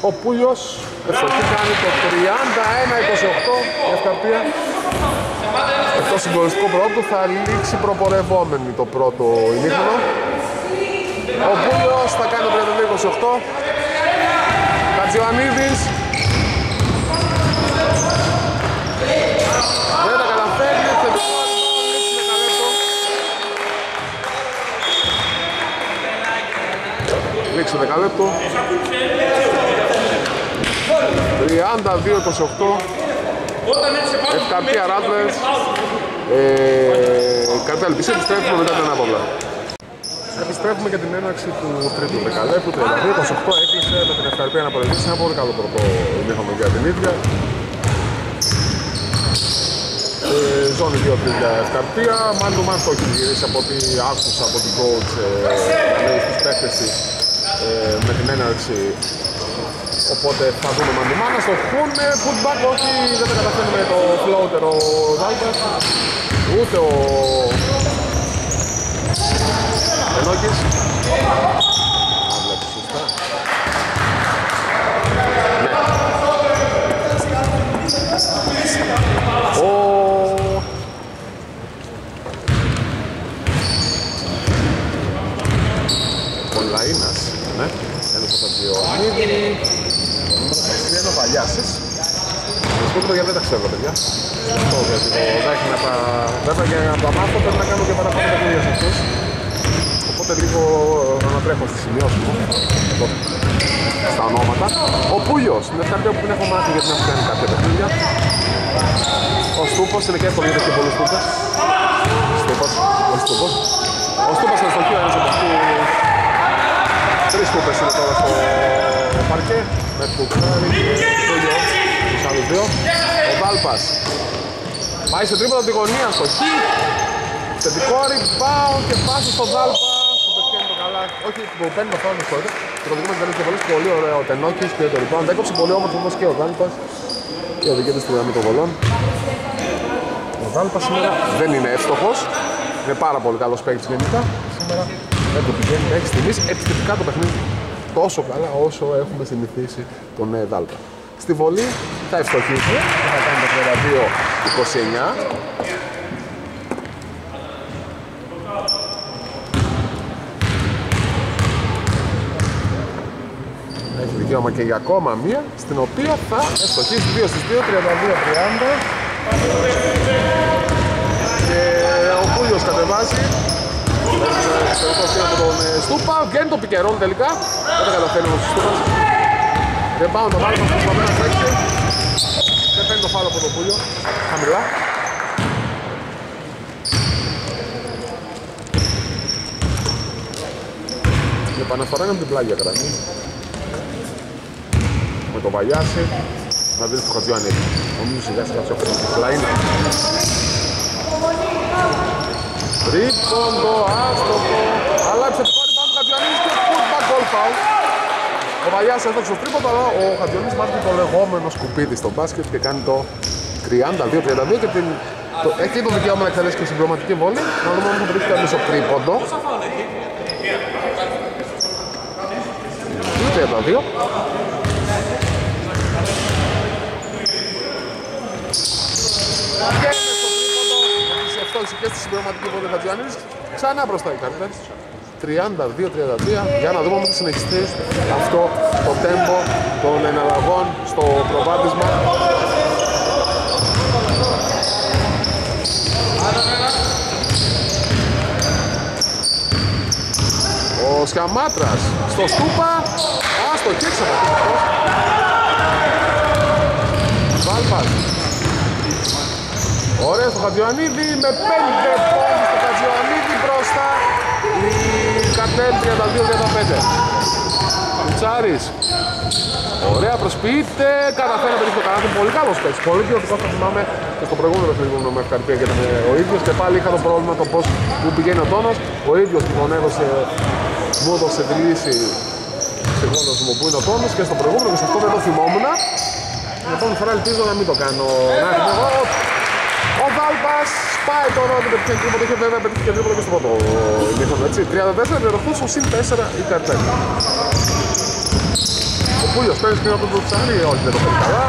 Ο Πούλιος ευστοχή κάνει το 31-28 η Ευκαρπία. Αυτό συγκλονιστικό πρώτο θα λήξει προπορευόμενη το πρώτο ημίχρονο. Ο Πούλιος θα κάνει το 32-28. Κατζιωαννίδης δεν τα καταφέρνει, θετικό λήξει δεκαλέπτο. Λήξει δεκαλέπτο. 32-28. Ευκαρπία Rattlers. Καρπία Ελπισή, επιστρέφουμε μετά την ανάπαυλα. Επιστρέφουμε για την έναρξη του τρίτου δεκαλέπτου. 32-28 έκλεισε με την Ευκαρπία να προηγήσει. Ένα πολύ καλό πρώτο ημίχρονο για την ίδια. Ζώνη 2-3 για Ευκαρπία. Μάλλον το έχει γυρίσει από ό,τι άκουσα από την coach στους παίκτες της με την έναρξη. Οπότε θα δούμε μαντιμάνα στο χούνε, putback, όχι, δεν τα καταφέρνει με το floater ο Δάλπας, ούτε ο Ενόκης. Αν βλέπεις σωστά. Ναι. Ο Λαΐνας, ναι, ένας από τα δύο Ανίδη. Είναι ο Παλιάσης. Δυσκόλυτο γιατί δεν τα ξέρω, παιδιά. Αυτό γιατί το δάχει να τα... Βέβαια για να τα μάθω πρέπει να κάνω και παραπάνω παιχνίδια σε αυτούς. Οπότε λίγο ανατρέχω στις σημειώσεις μου. Στα ονόματα. Ο Πούλιος, είναι κάποια που δεν έχω μάθει γιατί να φτιάχνει κάποια παιχνίδια. Ο Στούπος είναι και εύκολο γιατί έχει πολλούς Στούπες. Ο Στούπος είναι στο χείο, ένας από αυτούς. Τρεις Στούπες είναι τώρα στο παρκέ. Με Κουκάρι και το γιο, τους άλλους δύο. Ο Δάλπας πάει σε τρίποδο από τη γωνία στο χ. Θετικό rebound και πάση στον Δάλπα που πετυχαίνει το καλά. Όχι, που παίρνει το φάουλ τότε. Και το δικό μας δεν έχει πολύ, πολύ ωραίο ο Τενόκης και το rebound. Έκοψε πολύ όμορφο όμως και ο Δάλπας και οδηγείται στη γραμμή των βολών. Ο Δάλπας σήμερα δεν είναι εύστοχος. Είναι πάρα πολύ καλός παίκτης γενικά. Σήμερα δεν το πηγαίνει μέχρι στιγμής επιθετικά το παιχνίδι. Τόσο καλά όσο έχουμε συνηθίσει τον Δάλπα. Στη βολή θα ευστοχίσει και θα κάνει το 32-29. Έχει δικαίωμα και για ακόμα μία, στην οποία θα ευστοχίσει 2 στις 2, 32-30. Και ο Πούλιος κατεβάζει. Από τον Στούπα, βγαίνει το πικερόν τελικά. Δεν τα καταφέρει όμως ο Στούπας. Δεν πάω το βάλω, θα πάμε να τρέξει. Δεν παίρνει το φάλο από τον Πούλιο. Χαμηλά. Η επαναφορά είναι από την πλάγια γραμμή. Με το Βαγιάση. Να δεις το Χατζιωαννίδη. Νομίζω σιγά σιγά σε αυτό το πλάινα. Τρίποντο, άστοχο, αλλά επιθετικό rebound του Χατζιωαννίδης και putback goal foul. Ο Βαγιάς έδωξε το τρίποντο, αλλά ο Χατζιωαννίδης μάθει το λεγόμενο σκουπίδι στο μπάσκετ και κάνει το 32-32 και έχει το δικαίωμα να εκτελέσει και συμπληρωματική βόλη. Να δούμε αν θα βρει κανείς ο τρίποντο. 32. Και στη συμπληρωματική βόλη Χατζιωαννίδης, ξανά μπροστά οι κάρτες. 32-33, για να δούμε αν θα συνεχιστεί αυτό το τέμπο των εναλλαγών στο προβάδισμα. Ο Σκαμάτρας στο Στούπα, στο κέξα. Βάλπας. Ωραία στο Χατζιωαννίδη με 5 πόντους στο Χατζιωαννίδη μπροστά η Καρτέλ 32-35. Κουτσάρης. Ωραία, προσποιείται, καταφέρει να πετύχει το κανάλι, πολύ καλός παίκτης. Πολύ ποιοτικός, θα θυμάμαι και στο προηγούμενο παιχνίδι με Ευκαρπία και ήταν ο ίδιος και πάλι είχα το πρόβλημα το πώς που πηγαίνει ο τόνος. Ο ίδιος τον έδωσε, μου έδωσε τη λύση στιγμόνος μου που είναι ο τόνος και στο προηγούμενο και σε αυτό δεν το θυμόμουν. Την επόμενη φορά ελπίζω να μην το κάνω. Ο Δάλπας πάει τώρα με το πετυχαίνει τρίποντο, είχε βέβαια πετύχει και τρίποντο και στο πρώτο ημίχρονο, έτσι. 34 διαδοχούς, ο συν 4 η Καρτέλ. Ο Ο Πούλιος παίρνει πριν από τον Τσάρι, όχι δεν το παίρνει καλά.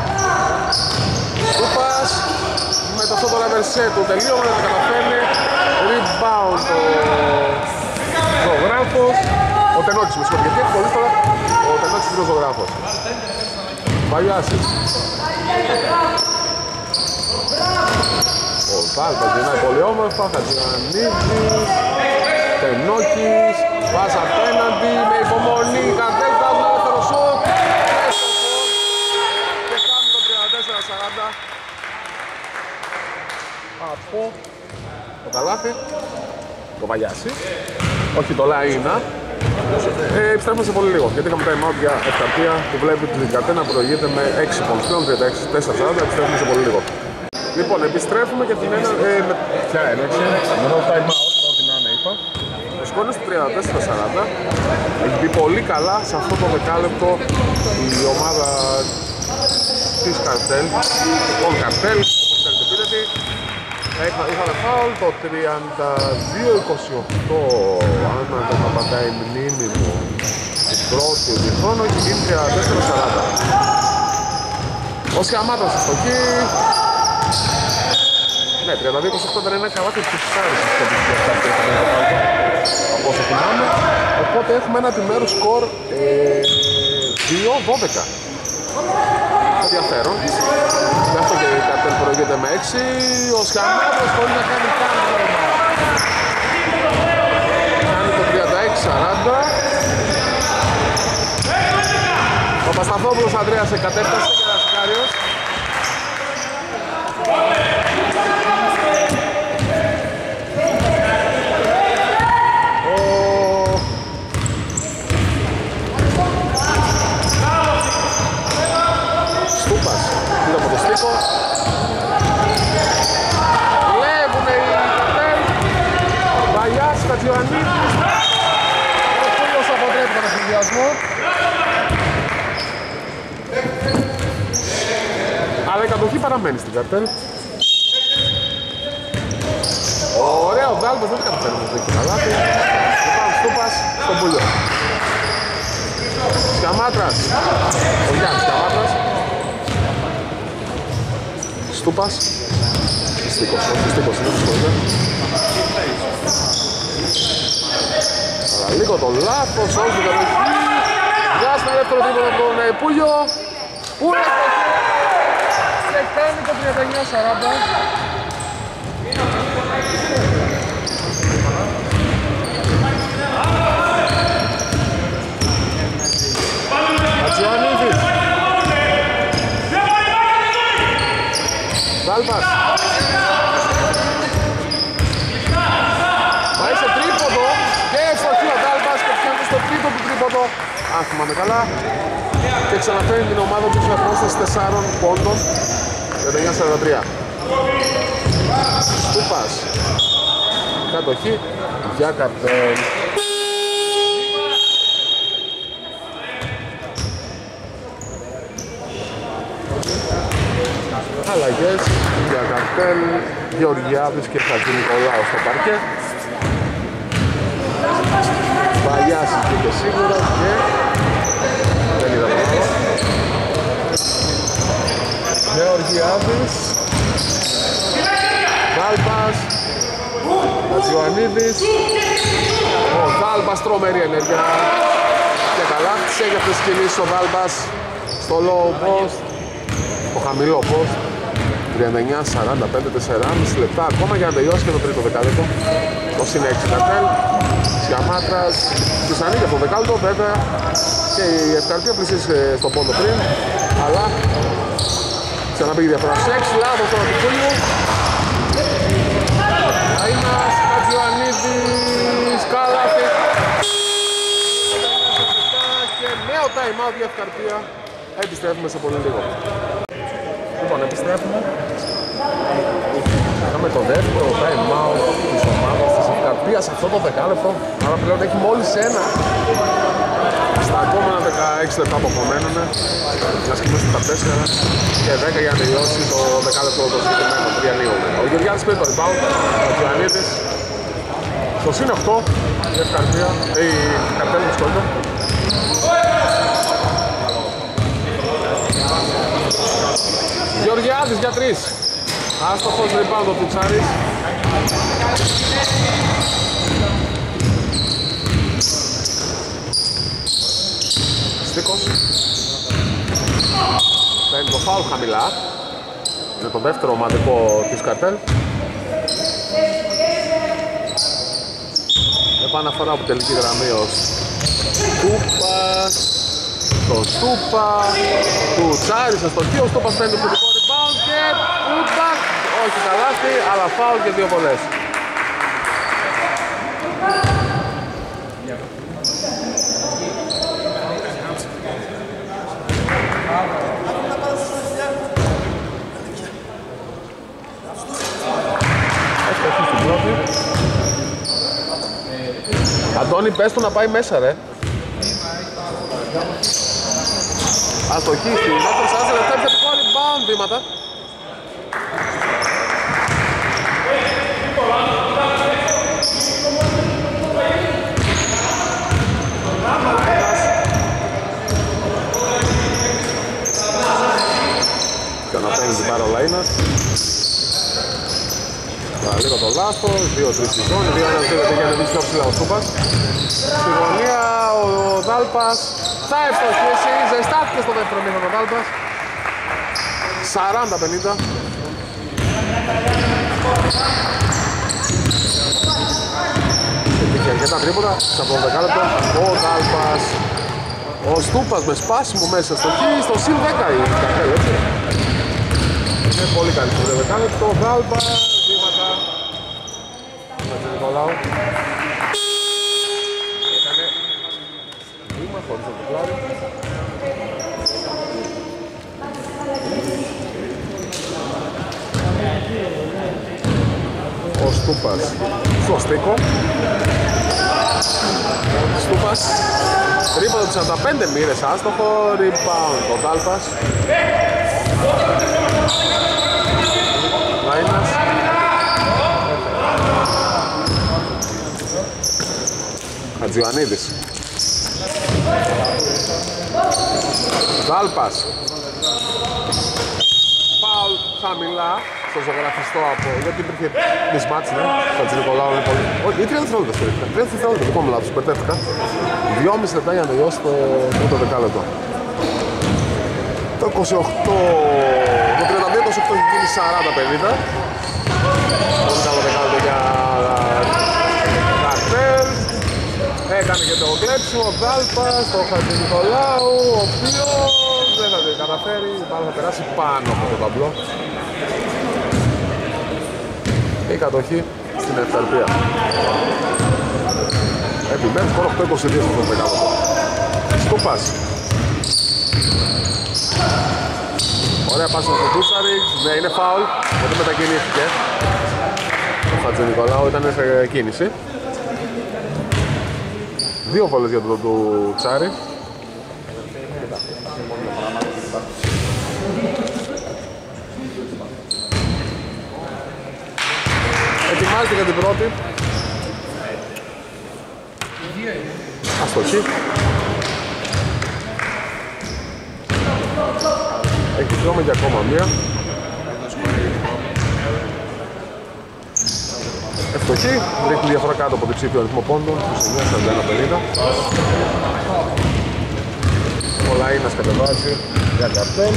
Στούπας με το αυτό το ρεβερσέ του τελείωμα, δεν τα καταφέρνει. Rebound ο ζωγράφος. Ο Τενόκης με συγχωρεί, γιατί πολύ τώρα ο Τενόκης είναι ο ζωγράφος. Βαγιάσης. Ο Βάλπας γυρνάει πολύ όμορφα, Χατζιανίδης, Τενόκης, πάσα απέναντι με υπομονή, Καρτέλ κάνουν ελεύθερο σουτ και κάνουν το 34-40 από το καλάθι, το Βαγιάση, όχι το Λαΐνα. Επιστρέφουμε σε πολύ λίγο, γιατί είχαμε time out για ευταρτία που βλέπει την Καρτέλ να προηγείται με 6 πόντους, πλέον 36-4-40, επιστρέφουμε σε πολύ λίγο. Λοιπόν, επιστρέφουμε και την ένα... Ποια έναρξη, με το time out, ό,τι να είναι είπα. Ο σκόρος του 34-40 έχει μπει πολύ καλά σε αυτό το δεκάλεπτο η ομάδα της Καρτέλ, τον Καρτέλ, όπως θέλετε πείτε τι. Είχαμε φάουλ το 32-28, αν το πατάει η μνήμη μου, την πρώτη διχρόνο και γίνει 34-40. Ο Σιαμάτας στο εκεί. Ναι, 32-28 δεν είναι καλά και ψηφιστάρεις αυτό που από όσο θυμάμαι. Οπότε έχουμε ένα επιμέρους σκορ 2-12. Ενδιαφέρον. Γι' αυτό και η Καρτέλ προηγείται με 6. Ο Σιαμάτος μπορεί να κάνει κάτι. Κάνει το 36-40. Ο Πασταθόπουλος Ανδρέας κατέφτασε και ένας Σικάριος. Στούπας, πήρε από το στίχο. Βλέπουνε οι Καρτέλ. Βαγιάς, Χατζιωαννίδης. Ο Πούλιος αποτρέπει τον συνδυασμό. Αλλά η κατοχή παραμένει στην Καρτέλ. Ωραίο Δάλμπος, δεν καταφέρει να δείξει καλά. Λοιπόν, Στούπας στον Πούλιο. Σκαμάτρας. Ο Γιάννης Σκαμάτρας. Στούπας. Στίκος, είναι δυσκολία. Αλλά λίγο το λάθος, όχι την κατοχή. Βγάζει ένα δεύτερο τρίποντο από τον Πούλιο. Πούλιο και κάνει το 39-40. Ατζιωαννίδης. Βάλπας. Πάει στο τρίποντο και ευστοχή ο Βάλπας και πιάνει στο τρίτο του τρίποντο. Αν θυμάμαι καλά. Και ξαναφέρει την ομάδα του σε απόσταση 4 πόντων. 39-43. Στούπας. Κατοχή για Καρτέλ. Αλλαγές για Καρτέλ, Γεωργιάδης και Χατζηνικολάου στο παρκέ. Βαγιάσης και σίγουρα και δεν είδα το άλλο. Γεωργιάδης, Βάλπας, Χατζιωαννίδης. Ο Βάλπας τρομερή ενέργεια και καλά έχει αυτές τις κινήσεις ο Βάλπας στο low post, το χαμηλό post. 39-45, 4,5 λεπτά ακόμα για να τελειώσει και το τρίτο δεκάλεπτο. Το συν 6 Καρτέλ, Σιαμάτρας, Κισανή για το δεκάλεπτο βέβαια και η Ευταρτία πλησίασε στον πόντο πριν, αλλά ξαναπήγε διαφορά σε 6, λάθος τώρα του Πούλιου. Αΐνας, Χατζιωαννίδης, καλάθι. Και νέο time out για Ευταρτία, επιστρέφουμε σε πολύ λίγο. Λοιπόν, επιστρέφουμε. Είχαμε το δεύτερο time out της ομάδας της Ευταρτίας σε αυτό το δεκάλεπτο. Άρα πλέον έχει μόλις ένα. Στα επόμενα 16 λεπτά που απομένουν. Να σκυμίσουν τα 4 και 10 για να τελειώσει το δεκάλεπτο το συγκεκριμένο 3 λίγο. Ο Γεωργιάδης πήρε το rebound, ο Γιαννίδης. Στο συν 8 η Ευταρτία, η Καρτέλ μου σχόλιο. Γεωργιάδης για 3. Άστοχος, rebound ο Τουτσάρης. Στίκος. Παίρνει το φάουλ χαμηλά. Είναι το δεύτερο ομαδικό της Καρτέλ. Επαναφορά από τελική γραμμή ως Στούπας. Το Στούπα. Του Τσάρισε στο χείο. Ο Στούπας παίρνει το θετικό rebound και putback. Όχι καλάθι, αλλά φάουλ και 2 βολές. Αντώνη, πες του να πάει μέσα, ρε. Αστοχή στη δεύτερη 40 λεπτά, επιθετικό rebound, βήματα. Ξαναπαίνει την πάρα ο Λαΐνας. Λίγο το λάθος, 2-3 στη ζώνη, 2-1-2 για να δει πιο ψηλά ο Στούπας. Στη γωνία ο Δάλπας θα ευστοχίσει, ζεστάθηκε στο δεύτερο μήνα ο Δάλπας. 40-50. Υπήρχε αρκετά τρίποτα, σε αυτό το δεκάλεπτο ο Δάλπας. Ο Στούπας με σπάσιμο μέσα στο χ, στο συν 10 η Καρτέλ, έτσι. Είναι πολύ καλή στο δεκάλεπτο, ο Δάλπας, βήματα. Νικολάου. Έκανε βήμα χωρίς να το κλάρει. Ο Στούπας στο στίκο. Στούπας τρίποντο 45 μοίρες άστοχο. Rebound ο Δάλπας. Λάινας. Χατζιωαννίδης. Δάλπας. Φάουλ χαμηλά στο ζωγραφιστό από... γιατί υπήρχε mismatch, ναι. Χατζηνικολάου είναι πολύ... όχι, 3 δευτερόλεπτα στο ρίχνε. 3 δευτερόλεπτα, δεν κόμμα λάθος, μπερδεύτηκα. 2,5 λεπτά για να τελειώσει το πρώτο δεκάλεπτο. Το 28... το 32-28 έχει γίνει 40-50. Πολύ καλό δεκάλεπτο για Καρτέλ. Έκανε και το κλέψιμο, ο Δάλπας, το Χατζηνικολάου, ο οποίος δεν θα το καταφέρει, μάλλον θα περάσει πάνω από το ταμπλό. Η κατοχή στην ευθερπία. Επιμένει σκορ 8-22 στο δεκάλεπτο. Στούπας. Ωραία πάσα στο Τούτσαριξ, ναι είναι φάουλ, γιατί μετακινήθηκε. Ο Χατζηνικολάου ήταν σε κίνηση. 2 βόλες για τον Τσάρι. Ετοιμάζεται για την πρώτη. Αστοχή. Έχει δρόμο για ακόμα μία. Ευστοχή, ρίχνει διαφορά κάτω από διψήφιο αριθμό πόντων, 29-41-50. Ο Λαΐνας κατεβάζει για Καρτέλ.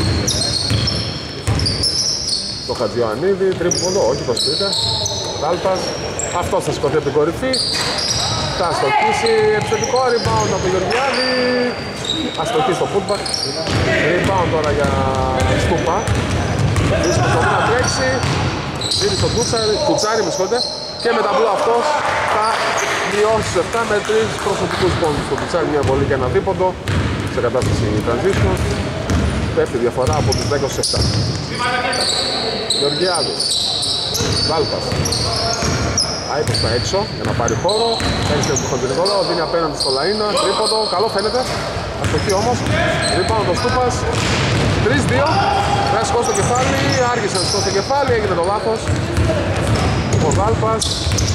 Το Χατζιωαννίδη, τρίποντο, όχι το σπίτι. Δάλπας, αυτός θα σηκωθεί από την κορυφή. Θα αστοχίσει, επιθετικό rebound από τον Γεωργιάδη. Αστοχή στο footback. Rebound τώρα για Στούπα. Βρίσκει το να τρέξει. Δίνει στο Κουτσάρι, με συγχωρείτε. Και με ταμπλό αυτός θα μειώσει στους 7 με 3 προσωπικούς πόντους. Το Κουτσάρι μια βολή και ένα δίποντο. Σε κατάσταση transition. Πέφτει διαφορά από τους 10 στους 7. Γεωργιάδης. Δάλπας. Πάει προς τα έξω για να πάρει χώρο. Έρχεται τον Χατζηνικολάου, δίνει απέναντι στο Λαΐνα. Τρίποντο, καλό φαίνεται. Αστοχή όμως. Rebound το Στούπας. 3-2. Να σηκώσει το κεφάλι. Άργησε να σηκώσει το κεφάλι. Έγινε το λάθος. Ο Δάλπας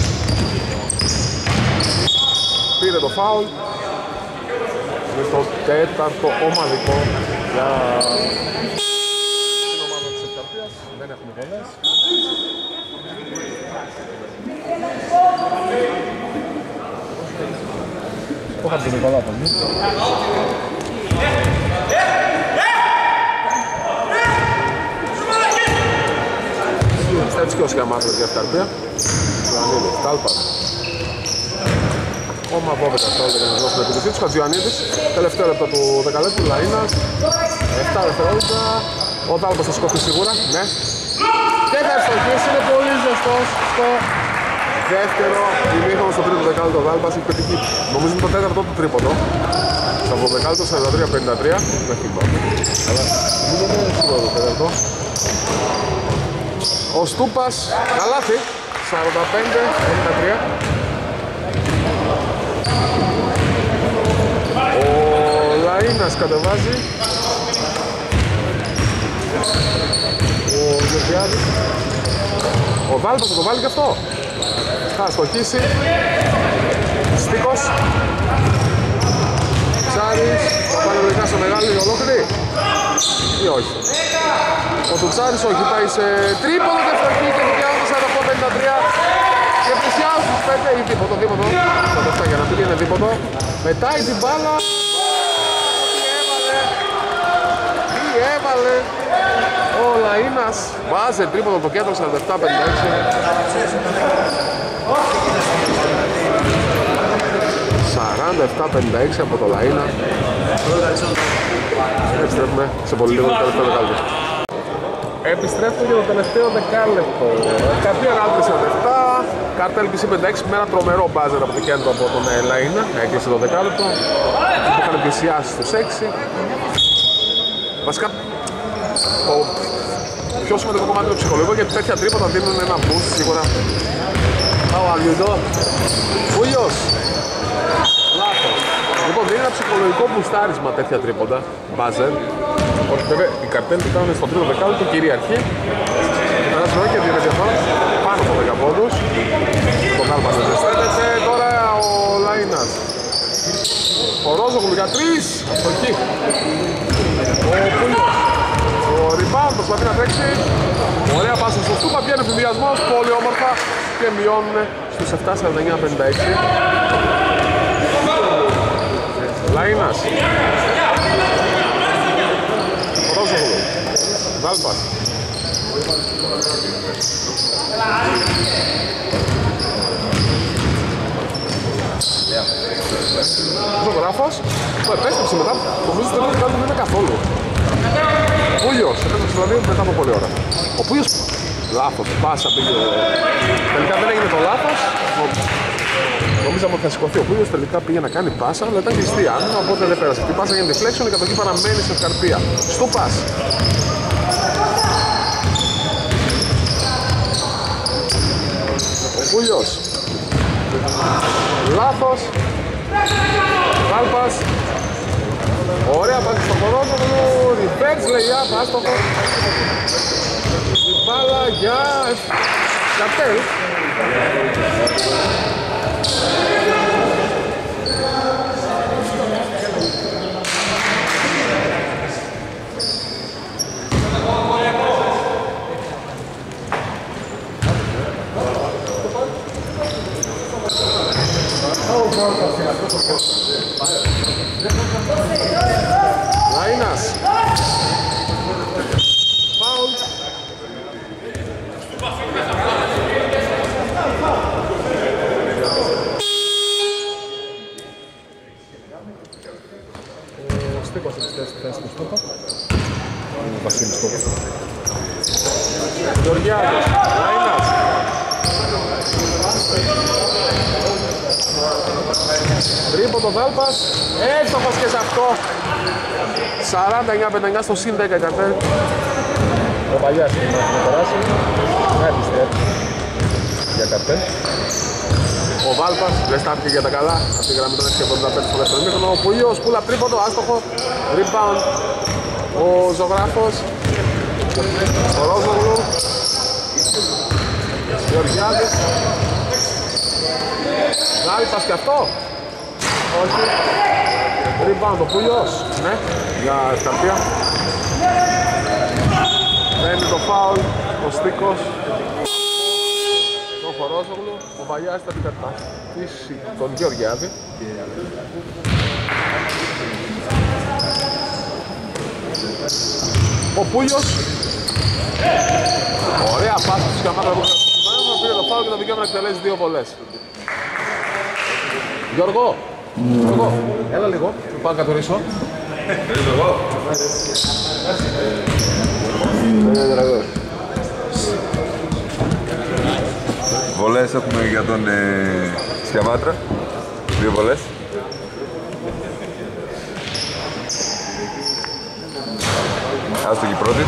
πήρε το φάουλ. Είναι το τέταρτο ομαδικό για την Δεν έχουμε πολλές. Το είχα τον Νικολά τον Έτσι και ο Σιαμάτος για αυταρπία. Ιωαννίδης, Τάλπας. Ακόμα 12 δευτερόλεπτα για να δώσουμε την επίθεση του. Χατζιωαννίδης, τελευταίο λεπτό του δεκαλέπτου. Λαΐνας, 7 δευτερόλεπτα. Ο Τάλπας θα σκοφτεί σίγουρα, ναι. Και θα ευστοχίσει, είναι πολύ ζεστός στο δεύτερο ημίχρονο. Στο τρίτο δεκάλεπτο ο Τάλπας έχει πετύχει, νομίζω είναι το τέταρτο του τρίποντο. Στο δεκάλεπτο 43-53, δεν θυμάμαι. Αλλά νομίζω είναι σίγουρο το τέταρτο. Ο Στούπας, καλάθι, 45-53. Ο Λαΐνας κατεβάζει. Ο Γεωργιάδης. Ο Βάλπας θα το βάλει και αυτό. Θα αστοχίσει. Στίκος. Τσάρης. Θα πάει λογικά σε μεγάλη ολόκληρη. Ή όχι. Ο Τουτσάρης όχι, πάει σε τρίποδο και φτωχή και δικαιάζονται 48-53 και πλησιάζουν στους 5 ή δίποτο, για να πει είναι δίποτο. Μετάει την μπάλα. Τι έβαλε ο Λαΐνας. Βάζει τρίποδο το κέντρο 47-56. 47-56 από το Λαΐνα. Επιστρέφουμε σε πολύ λίγο το τελευταίο δεκάλεπτο. Επιστρέφουμε για το τελευταίο δεκάλεπτο. Κατία Ράλτη 47, Κάρτελ PC56 με ένα τρομερό μπάζερ από το κέντρο από τον Λαΐνα. Έκλεισε το δεκάλεπτο. Που είχαν πλησιάσει στους 6. Βασικά, το πιο σημαντικό κομμάτι είναι το ψυχολογικό, γιατί τέτοια τρίποτα δίνουν ένα boost σίγουρα. How are you doing? Φούλιος. Λάθος. Λοιπόν, δίνει ένα ψυχολογικό μπουστάρισμα τέτοια τρίποντα, μπάζερ. Όχι, βέβαια, οι Καρτέλ που κάνουν στον τρίτο δεκάλεπτο κυρίαρχη. Και περάσει λόγια και δίνει διαφορά πάνω από 10 πόντους. Το Κάλπας δεν ζεσταίνεται. Τώρα ο Λαΐνας. Ο Ρόζογλου για 3. Αστοχή. Ο Πούλιος. Ο rebound προσπαθεί να τρέξει. Ωραία πάσα στο Στούπα. Βγαίνει εφηδιασμός. Πολύ όμορφα. Και μειώνουν στους 7-49-56. Λαΐνας. Ρόζογλου. Βάλπας. Ζωγράφος. Το επέστρεψε μετά. Νομίζω ότι δεν είναι καθόλου. Πούλιος. Επέστρεψε δηλαδή μετά από πολλή ώρα. Ο Πούλιος. Λάθος. Πάσα πήγε. Τελικά δεν έγινε το λάθος. Νομίζαμε ότι θα σηκωθεί ο Πούλιος, τελικά πήγε να κάνει πάσα, αλλά ήταν κλειστή άμυνα, οπότε δεν πέρασε. Η πάσα γίνεται deflection, η κατοχή παραμένει σε Σκαρπία. Στούπας. Ο Πούλιος. Λάθος. Βάλπας. Ωραία πάση στο Κορόζογλου. Reverse layup, άστοχο. Η μπάλα για Καρτέλ. Λαΐνας. Φάουλ. Ο Στίκος επιστρέφει στη θέση του Στούπα. Είναι ο Βασίλης Στούπας. Γεωργιάδης. Λαΐνας. Τρίποντο Βάλπας, έστοχος και σε αυτό. 49-59 στο συν 10 Καρτέλ. Ο Παλιάς είναι να περάσει. Να επιστρέψει για Καρτέλ. Ο Βάλπας δεν στάθηκε για τα καλά. Αυτή η γραμμή τον 6-75 στο δεύτερο μήχρονο. Ο Πουλίος, πουλα τρίποντο, άστοχο. Rebound. Ο Ζωγράφος. Ο Ρόζογλου. Γεωργιάδης. Βάλπας και αυτό. Όχι. Rebound ο Πουλιός. Ναι. Για Σκαρπία. Δεν είναι το φάουλ. ο Στίκος, τον Χορόζογλου, ο Βαγιάς θα αντικαταστήσει τον Γεωργιάδη. Ο Πούλιος, ωραία πάση του Σκαμάτα που πήρε το φάουλ και το δικαίωμα να εκτελέσει 2 βολές. Γιώργο, έλα λίγο, πάω να κατορίσω. Βολές έχουμε για τον Σκαμάτρα, 2 βολές. Άστο και η πρώτη.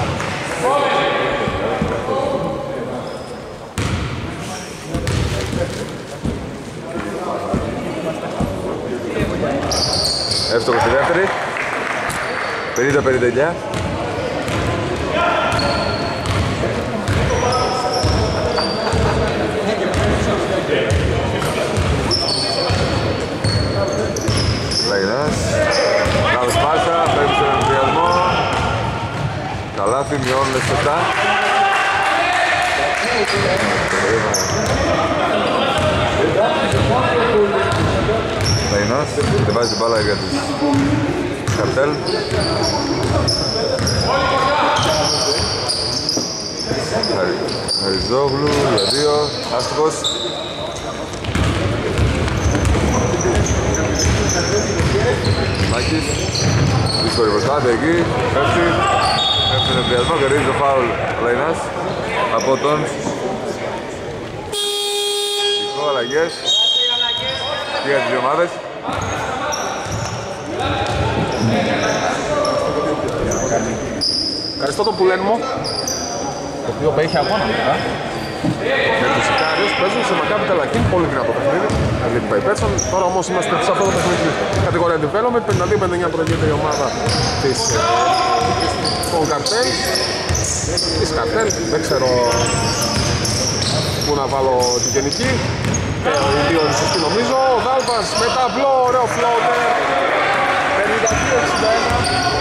Εύστοχο στη δεύτερη. 50-59. Λαϊνάς. Λάθος πάσα, πρέπει στον ενδιασμό. Καλάθι, μειώνουν les 7. Λαϊνάς, δεν βάζει την μπάλα για τις Καρτέλ. Χαριζόγλου για 2, άστοχος. Μάκης, δύσκολη προσπάθεια εκεί, πέφτει τον ευδιασμό, κερδίζει το φάουλ ο Λαϊνάς από τον Συχώ. Αλλαγές και για τις δύο ομάδες. Ευχαριστώ τον Πουλένμο, το οποίο έχει αγώνα μετά. Με τους Ικάριους παίζουν σε Μακάμπι Τελακίν, πολύ δυνατό παιχνίδι. Τώρα όμως είμαστε σε αυτό το παιχνίδι κατηγορία development, 52-59 προηγείται η ομάδα των Καρτέλ. Της Καρτέλ, δεν ξέρω πού να βάλω τη γενική. Οι δύο είναι σωστοί νομίζω. Ο Δάλπας με ταμπλό, ωραίο φλόουντερ. 52-61.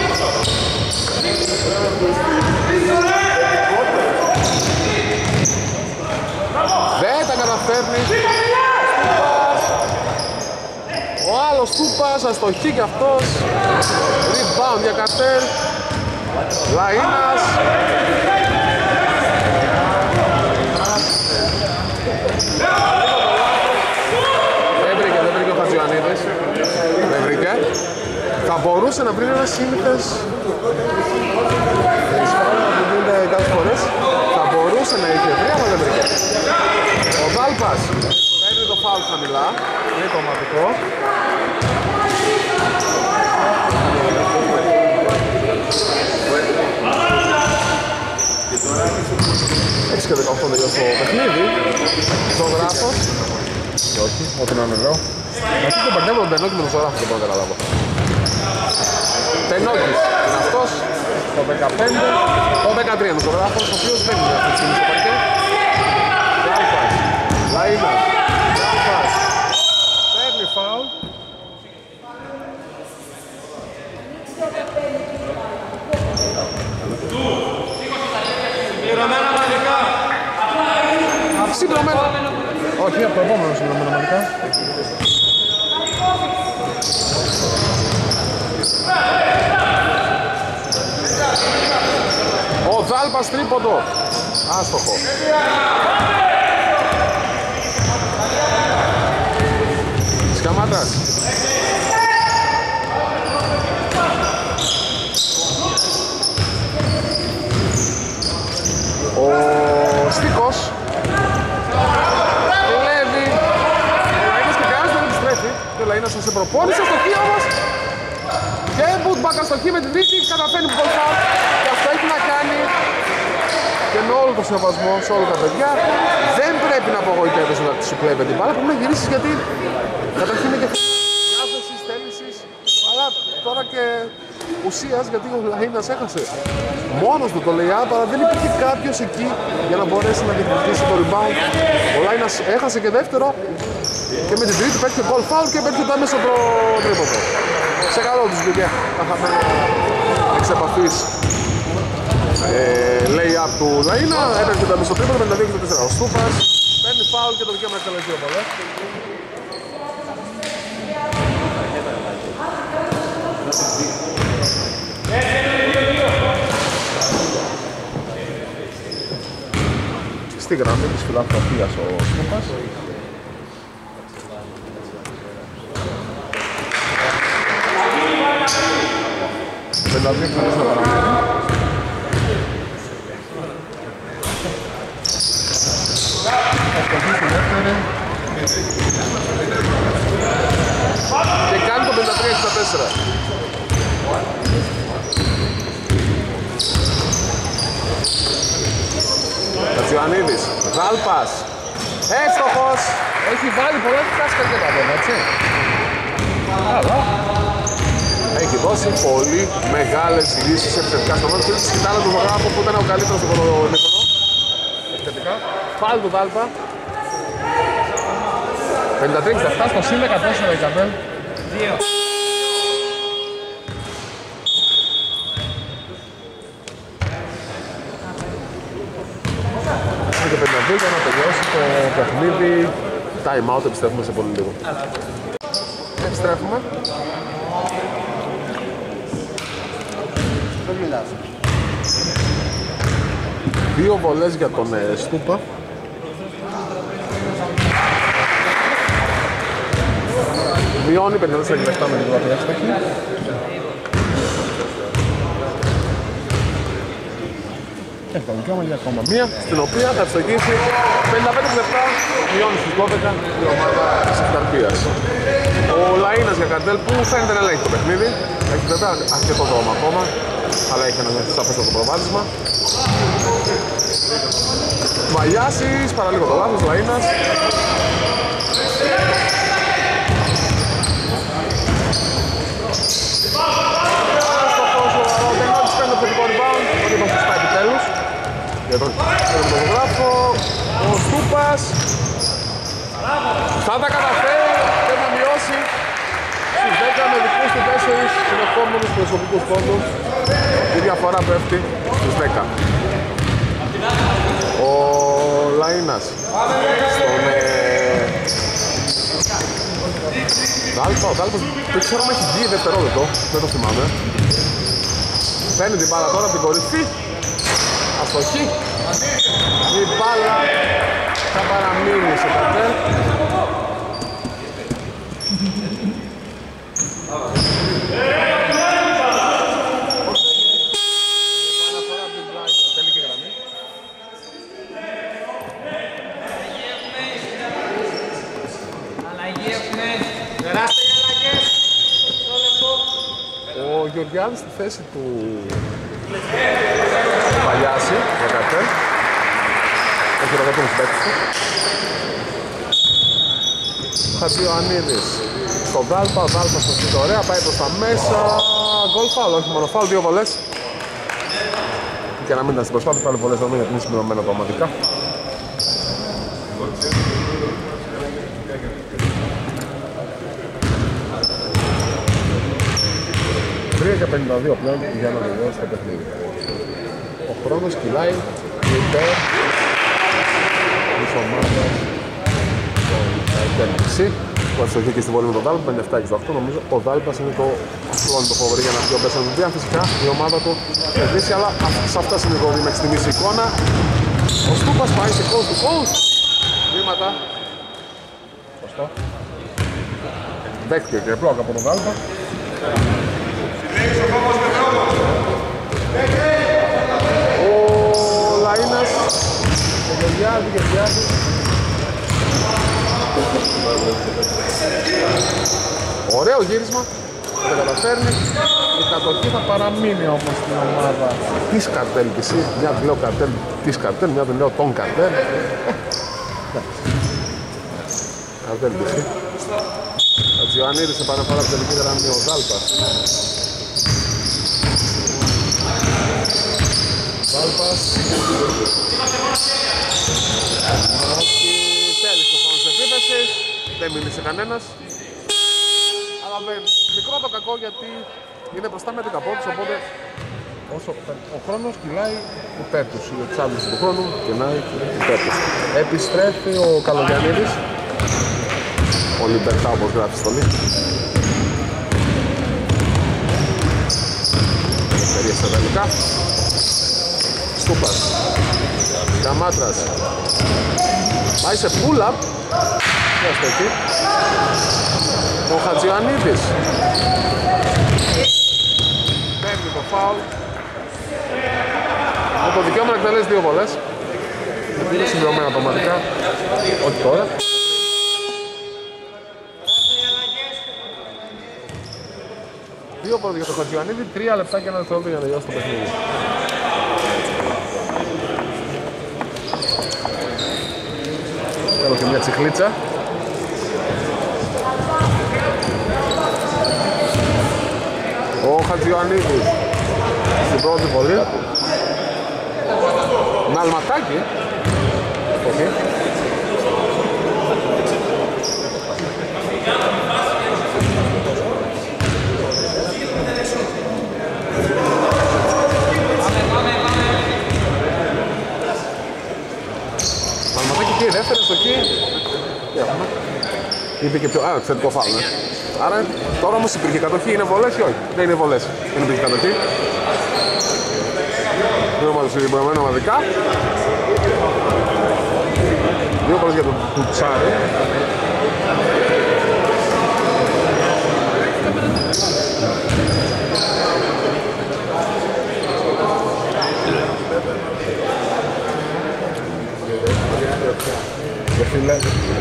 Δεν τα καταφέρνει. Ο άλλος Τούπας, αστοχή κι αυτός. Rebound για Καρτέλ. Λαΐνας. Δεν βρήκε ο Χατζιωαννίδης. Δεν βρήκε. Θα μπορούσε να βρει ένα σύνηθες. που γίνεται κάποιες φορές. Θα μπορούσε να είχε βρει, αλλά δεν βρήκε. Ο Δάλπας παίρνει το φάουλ χαμηλά. Είναι το ομαδικό. 6 και 18 τελειώσει το παιχνίδι. Ζωγράφος. Και όχι, ό,τι να είναι εδώ. Αυτή τον μπερδεύω τον Τενόκη με τον Ζωγράφο, δεν μπορώ να καταλάβω. Τενόκης είναι αυτός. Το 15, το 13 είναι ο Ζωγράφος, ο οποίος δεν είναι αυτή τη στιγμή στο παρκέ. Δάλπας, Λαΐνας, Δάλπας. Παίρνει φάουλ. Συμπληρωμένο. Όχι, από το επόμενο συμπληρωμένο μαλικά. Ο Δάλπας τρίποντο. Άστοχο. Σκαμάτας. Ο Στίκος. Κλέβει. Ο Λαΐνας και κανένας δεν επιστρέφει. Και ο Λαΐνας σε προπόνηση, αστοχή όμως. Και Μπουτμπακ αστοχή με την τρίτη. Καταφέρνει που κολφάω. Και αυτό έχει να κάνει. Και με όλο το σεβασμό σε όλα τα παιδιά. Δεν πρέπει να απογοητεύεσαι όταν σου κλέβει την μπάλα. Πρέπει να γυρίσεις γιατί καταρχήν είναι και διάθεσης, θέλησης. Αλλά τώρα και ουσίας γιατί ο Λαΐνας έχασε μόνος του το lay-up, αλλά δεν υπήρχε κάποιος εκεί για να μπορέσει να διεκδικήσει το rebound. Ο Λάινας έχασε και δεύτερο και με την τρίτη πέτυχε goal foul και πέτυχε το άμεσο το τρίποντο. Σε καλό τους παιδιά, τα χαμένα εξ επαφής lay-up του Λαΐνα, έπαιξε το μισό τρίποντο, 52-4. Ο Στούπας παίρνει φάουλ και το δικαίωμα να εκτελέσει δύο βολές. Στη γραμμή της φιλανθρωπίας ο Στούπας. Δηλαδή εκτελέσει να παραμένει. Και κάνει το 53-64. Κατσιωαννίδης, Δάλπας, έστοχος, έχει βάλει πολλά δικά και τα βέβαια, έτσι. Καλά. Έχει δώσει πολύ μεγάλες λύσεις επιθετικά στο μέλλον. Κοιτάνε τον ζωγράφο που ήταν ο καλύτερος στο ημίχρονο. Επιθετικά. Πάλι του Δάλπα. 53-67 στο συν 14 η Καρδέλ. Και 52 για να τελειώσει το παιχνίδι. Time out, επιστρέφουμε σε πολύ λίγο. Επιστρέφουμε. Δύο βολές για τον Στούπα. Μειώνει 54-67 με την πρώτη έστοχη. Έχει το δικαίωμα για ακόμα μία, στην οποία θα ευστοχίσει 55 λεπτά, μειώνει στους 12 η ομάδα της Εκταρπίας. Ο Λαΐνας για Καρτέλ που φαίνεται να ελέγχει το παιχνίδι. Έχει βέβαια αρκετό δρόμο ακόμα, αλλά έχει ένα σαφέστατο το προβάδισμα. Βαλιάσεις, παραλίγο το λάθος, Λαΐνας. Για τον φωτογράφο, ο Στούπας θα τα καταφέρει και θα μειώσει στους 10 με δικούς του 4 συνεχόμενους προσωπικούς πόντους. Η διαφορά πέφτει στους 10. Ο Λαΐνας στον Δάλπα, ο Δάλπας δεν ξέρω αν έχει βγει δευτερόλεπτο, δεν το θυμάμαι. Παίρνει την μπάλα τώρα από την κορυφή. Αστοχή. Η μπάλα θα παραμείνει σε Καρτέλ. Ο Γεωργιάδης στη θέση του Παλιάση για Καρτέλ. Έχει ρογατούν τους παίκτες του. Χατζιωαννίδης στον Δάλπα, ο Δάλπας στον φύγει ωραία, πάει προς τα μέσα. Γκολ φάουλ, όχι μόνο φάουλ, δύο βολές. Και να μην ήταν στην προσπάθεια, πάλι βολές να μην είναι συμπληρωμένα πραγματικά. 3 και 52 πλέον για να τελειώσει το παιχνίδι. Ο χρόνος κυλάει υπέρ της ομάδας του LPC που αστοχεί και στη βολή με τον Δάλπα, 57-68. Νομίζω ο Δάλπας είναι το αυτόνομο φοβορή για να βγει ο Μπέσσαν του Δία. Φυσικά η ομάδα του κερδίσει, αλλά σε αυτά είναι το μέχρι στιγμής η εικόνα. Ο Στούπας πάει σε coast to coast. Βήματα. Σωστό. Δέχτηκε και πλόκα από τον Δάλπα. Ο Λαΐνας, ο Γεωργιάδης. Ωραίο γύρισμα, δεν καταφέρνει. Η κατοχή θα παραμείνει όμως στην ομάδα της Καρτέλ και εσύ. Μια του λέω Καρτέλ της Καρτέλ, μια του λέω τον Καρτέλ. Καρτέλ και εσύ. Χατζιωαννίδης σε παραφορά από τελική γραμμή ο Δάλπας. Δάλπας. Όχι, θέλει στο χρόνο της επίθεσης. Δεν μίλησε κανένας. Αλλά δεν. Μικρό το κακό γιατί είναι μπροστά με 10 πόντους, οπότε όσο ο χρόνος κυλάει υπέρ τους. Η εξάντληση του χρόνου κυλάει υπέρ τους. Επιστρέφει ο Καλογιαννίδης. Ο Λιμπερτά όπως γράφει στολή. Ελευθερία στα δανεικά. Στούπας. Καμάτρας. Πάει σε pull-up. Έστω εκεί. Ο Χατζιαννίδης. Παίρνει το φάουλ. Με το δικαίωμα να εκτελέσει 2 βολές. Είναι συμπληρωμένα autoματικά. Όχι τώρα. Δύο πρώτα για τον Χατζιαννίδη, 3 λεπτά και 1 δευτερόλεπτο για να τελειώσει το παιχνίδι. Θέλω και μια τσιχλίτσα. Ο Χατζιαννίδης στην πρώτη βολή. Με αλματάκι. Όχι. Αλματάκι και η δεύτερη στο εκεί. Τι έχουμε. Είπε και πιο... εξαιρετικό φάουλ. Άρα τώρα όμως υπήρχε κατοχή, είναι βολές ή όχι? Δεν είναι βολές, δεν υπήρχε κατοχή. Είναι συμπληρωμένα ομαδικά. 2 βολές για τον Τουτσάρη. Και φίλε,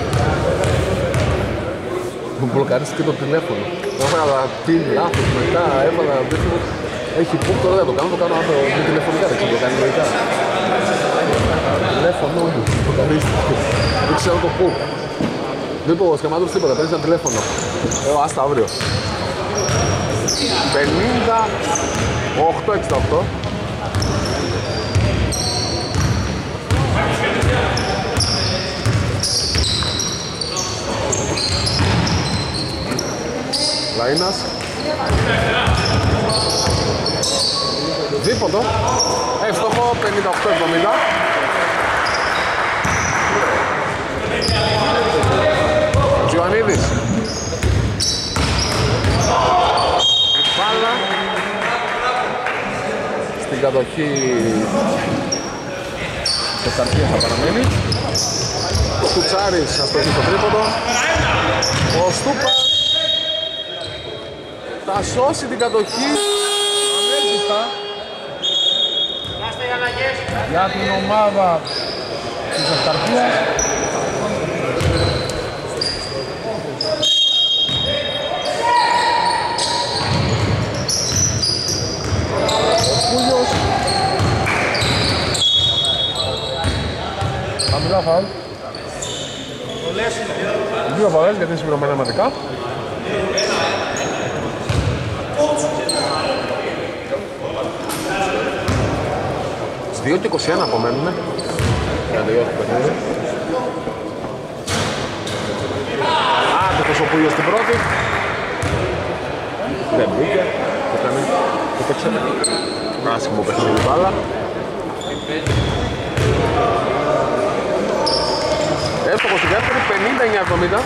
μου μπλοκαρίστηκε το τηλέφωνο. Έβαλα τι λάθος μετά, έβαλα δίθυρο. Έχει που τώρα δεν το κάνω με τηλεφωνικά, δεν ξέρω το κάνει λογικά. Τηλέφωνο μου, μπλοκαρίστηκε. Δεν ξέρω το που. Δεν πω, σχεμάτως τίποτα, παίρνεις ένα τηλέφωνο. Άστα αύριο. 58-68. Λαΐνας. Δίποτο. Εύστοχο 58-70. Τζιωαννίδης. Μπάλα. Στην κατοχή το Καρτία θα παραμένει. Ο Τουτσάρης αστοχή στο τρίποντο. Ο Στούπας θα σώσει την κατοχή ανέλπιστα για την ομάδα της Ασταρχίας. Ο Κούλιος. Χαμηλά φάουλ. 2 βολές γιατί είναι συμπληρωμένα ματικά. Στις 2 και 21 απομένουνε για να τελειώσει το παιχνίδι. Άτυχος ο Πούλιος στην πρώτη. Δεν μπήκε. Το κάνει. Το παίξε. Άσχημο παιχνίδι μπάλα. Εύστοχος στη δεύτερη, 59-70.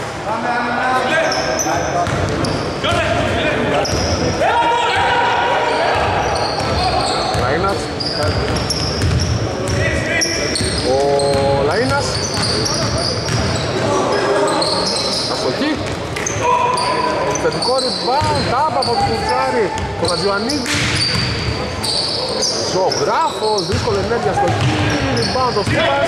Λαΐνας. Ο Λαΐνας. Αστοχή. Θετικό ριμπάουν, τάπα από τον Κουτσάρη. Το Χατζιαννίδη. Ζωγράφος, δύσκολη ενέργεια στο χείλη, ριμπάουν το Στούπας.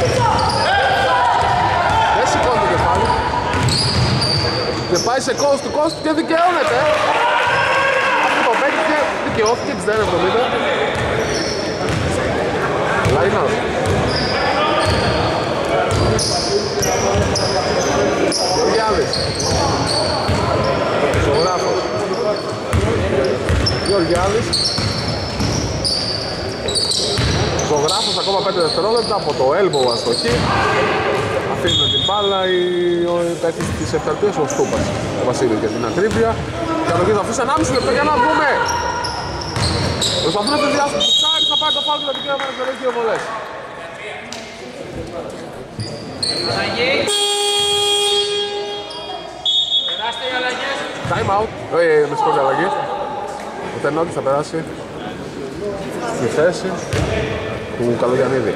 Δεν σηκώνει το κεφάλι. Και πάει σε coast to coast και δικαιώνεται. Αυτό το πέτυχε, δικαιώθηκε 61-70. Λαΐνας. Γεωργιάδης. Ζωγράφος. Γεωργιάδης. Ζωγράφος ακόμα 5 δευτερόλεπτα από το elbow αστοχή. Αφήνουν την μπάλα ο παίκτης της Ευταρτίας, ο Στούπας. Ο Βασίλης για την ακρίβεια. Κατοχή θα αφήσει 1,5 λεπτό για να δούμε. Προσπαθούν να ταιριάσουν τους Τσάρις, θα πάρει το φάουλ και το δικαίωμα να τελειώσει 2 βολές. Περάστε οι αλλαγές. Time out. Με συγχωρεί αλλαγή. Ο Τενότης θα περάσει στη θέση του Καλογιαννίδη.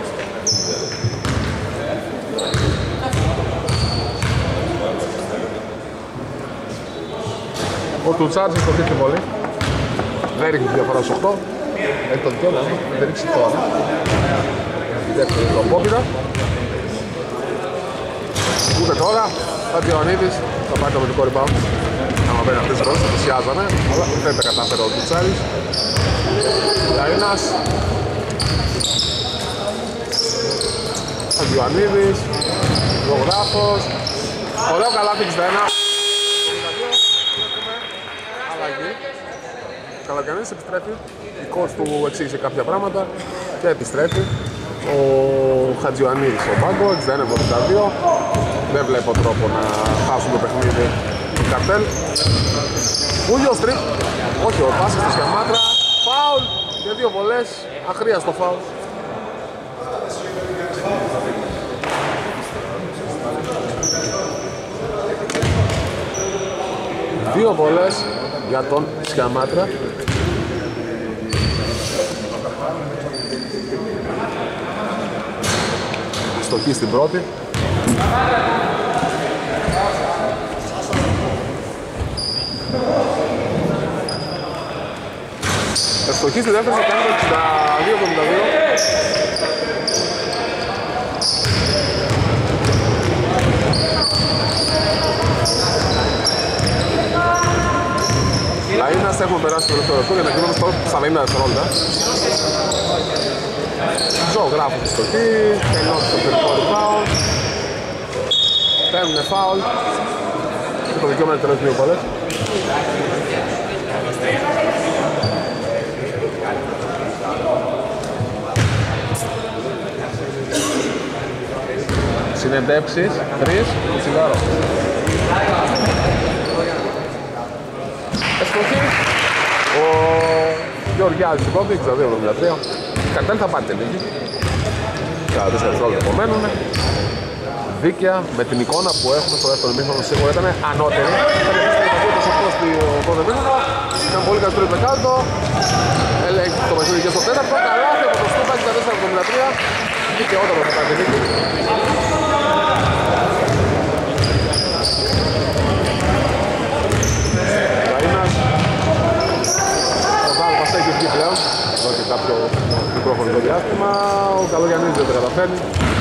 Ο Τουτσάρης έχει το δίκτυο βολή. Δεν ρίχνει διαφορά στους 8. Έχει το δικαίωμα, δεν ρίξει τώρα. Η δεύτερη το Πόπιρα. Ούτε τώρα. Πατιονίδης θα πάρει το μετικό rebound. Άμα παίρνει αυτές τις ρόλες θα θυσιάζανε, αλλά δεν τα κατάφερε ο Τουτσάρης. Λαρίνας. Πατιονίδης. Ζωγράφος. Ωραίο καλάθι 61. Αλλαγή. Καλαγιαννίδης επιστρέφει. Η coach του εξήγησε κάποια πράγματα και επιστρέφει. Ο Χατζιωαννίδης στο πάγκο, 61-72. Δεν βλέπω τρόπο να χάσουν το παιχνίδι του Καρτέλ. Ούλιος τρίπ, όχι ο πάσης στη Σκαμάτρα. Φάουλ και 2 βολές, αχρίαστο φάουλ. Δύο βολές για τον Σκαμάτρα. Στοχή στην πρώτη. Ευστοχή στη δεύτερη θα κάνει το 62-72. Λαΐνας έχουμε περάσει το τελευταίο λεπτό για να κλείνουμε στα 50 δευτερόλεπτα. Ζωγράφος στη στοχή, Τενότης στο τελικό rebound. Παίρνουνε φάουλ και το δικαίωμα να τελειώσει 2 βολές. Συνεντεύξεις, 3, τσιγάρο. Ευστοχή, ο Γεωργιάδης στην πρώτη, 62-73. Καρτέλ θα πάρει τελική. 44 δευτερόλεπτα απομένουν. Δίκαια, με την εικόνα που έχουμε στο δεύτερο ημίχρονο σίγουρα ήταν ανώτερη. Ήταν επίσης 38 στο πρώτο ημίχρονο. Ήταν πολύ καλύτερο δεκάλεπτο. Ελέγχει το παιχνίδι και στο τέταρτο. Καλάθι από το Στούπα, 64-73. Δικαιότατο θα πάρει τελική. Έχει βγει πλέον, εδώ και κάποιο μικρό χρονικό διάστημα. Ο Καλογιαννίδης δεν τα καταφέρνει.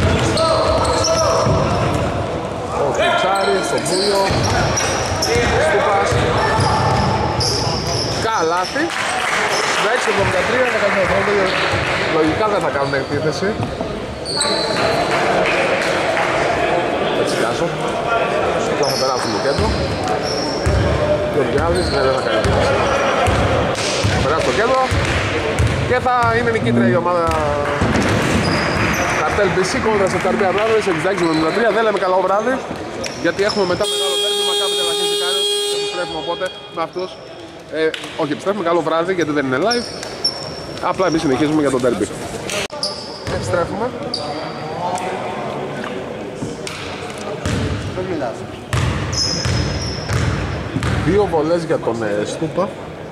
Ο Κουτσάρης, ο Μπούλιο, ο Στούπας. Καλάθι. 6-73, θα κάνουν χρόνο, λογικά δεν θα κάνουν επίθεση. Έτσι κάσω. Τώρα θα περάσουν το κέντρο. Και ο Γιάννης δεν θα κάνει επίθεση. Περάσει στο κέντρο και θα είναι νικήτρια η ομάδα Καρτέλ BC κόντρα σε Καρπία Brothers 66-73. Δεν λέμε καλό βράδυ γιατί έχουμε μετά μεγάλο τέρμι Μακάμπι Τελαχής Ικάριος. Επιστρέφουμε οπότε με αυτούς. Όχι, επιστρέφουμε καλό βράδυ γιατί δεν είναι live. Απλά εμείς συνεχίζουμε για τον τέρμι. Επιστρέφουμε. Δύο βολές για τον Στούπα.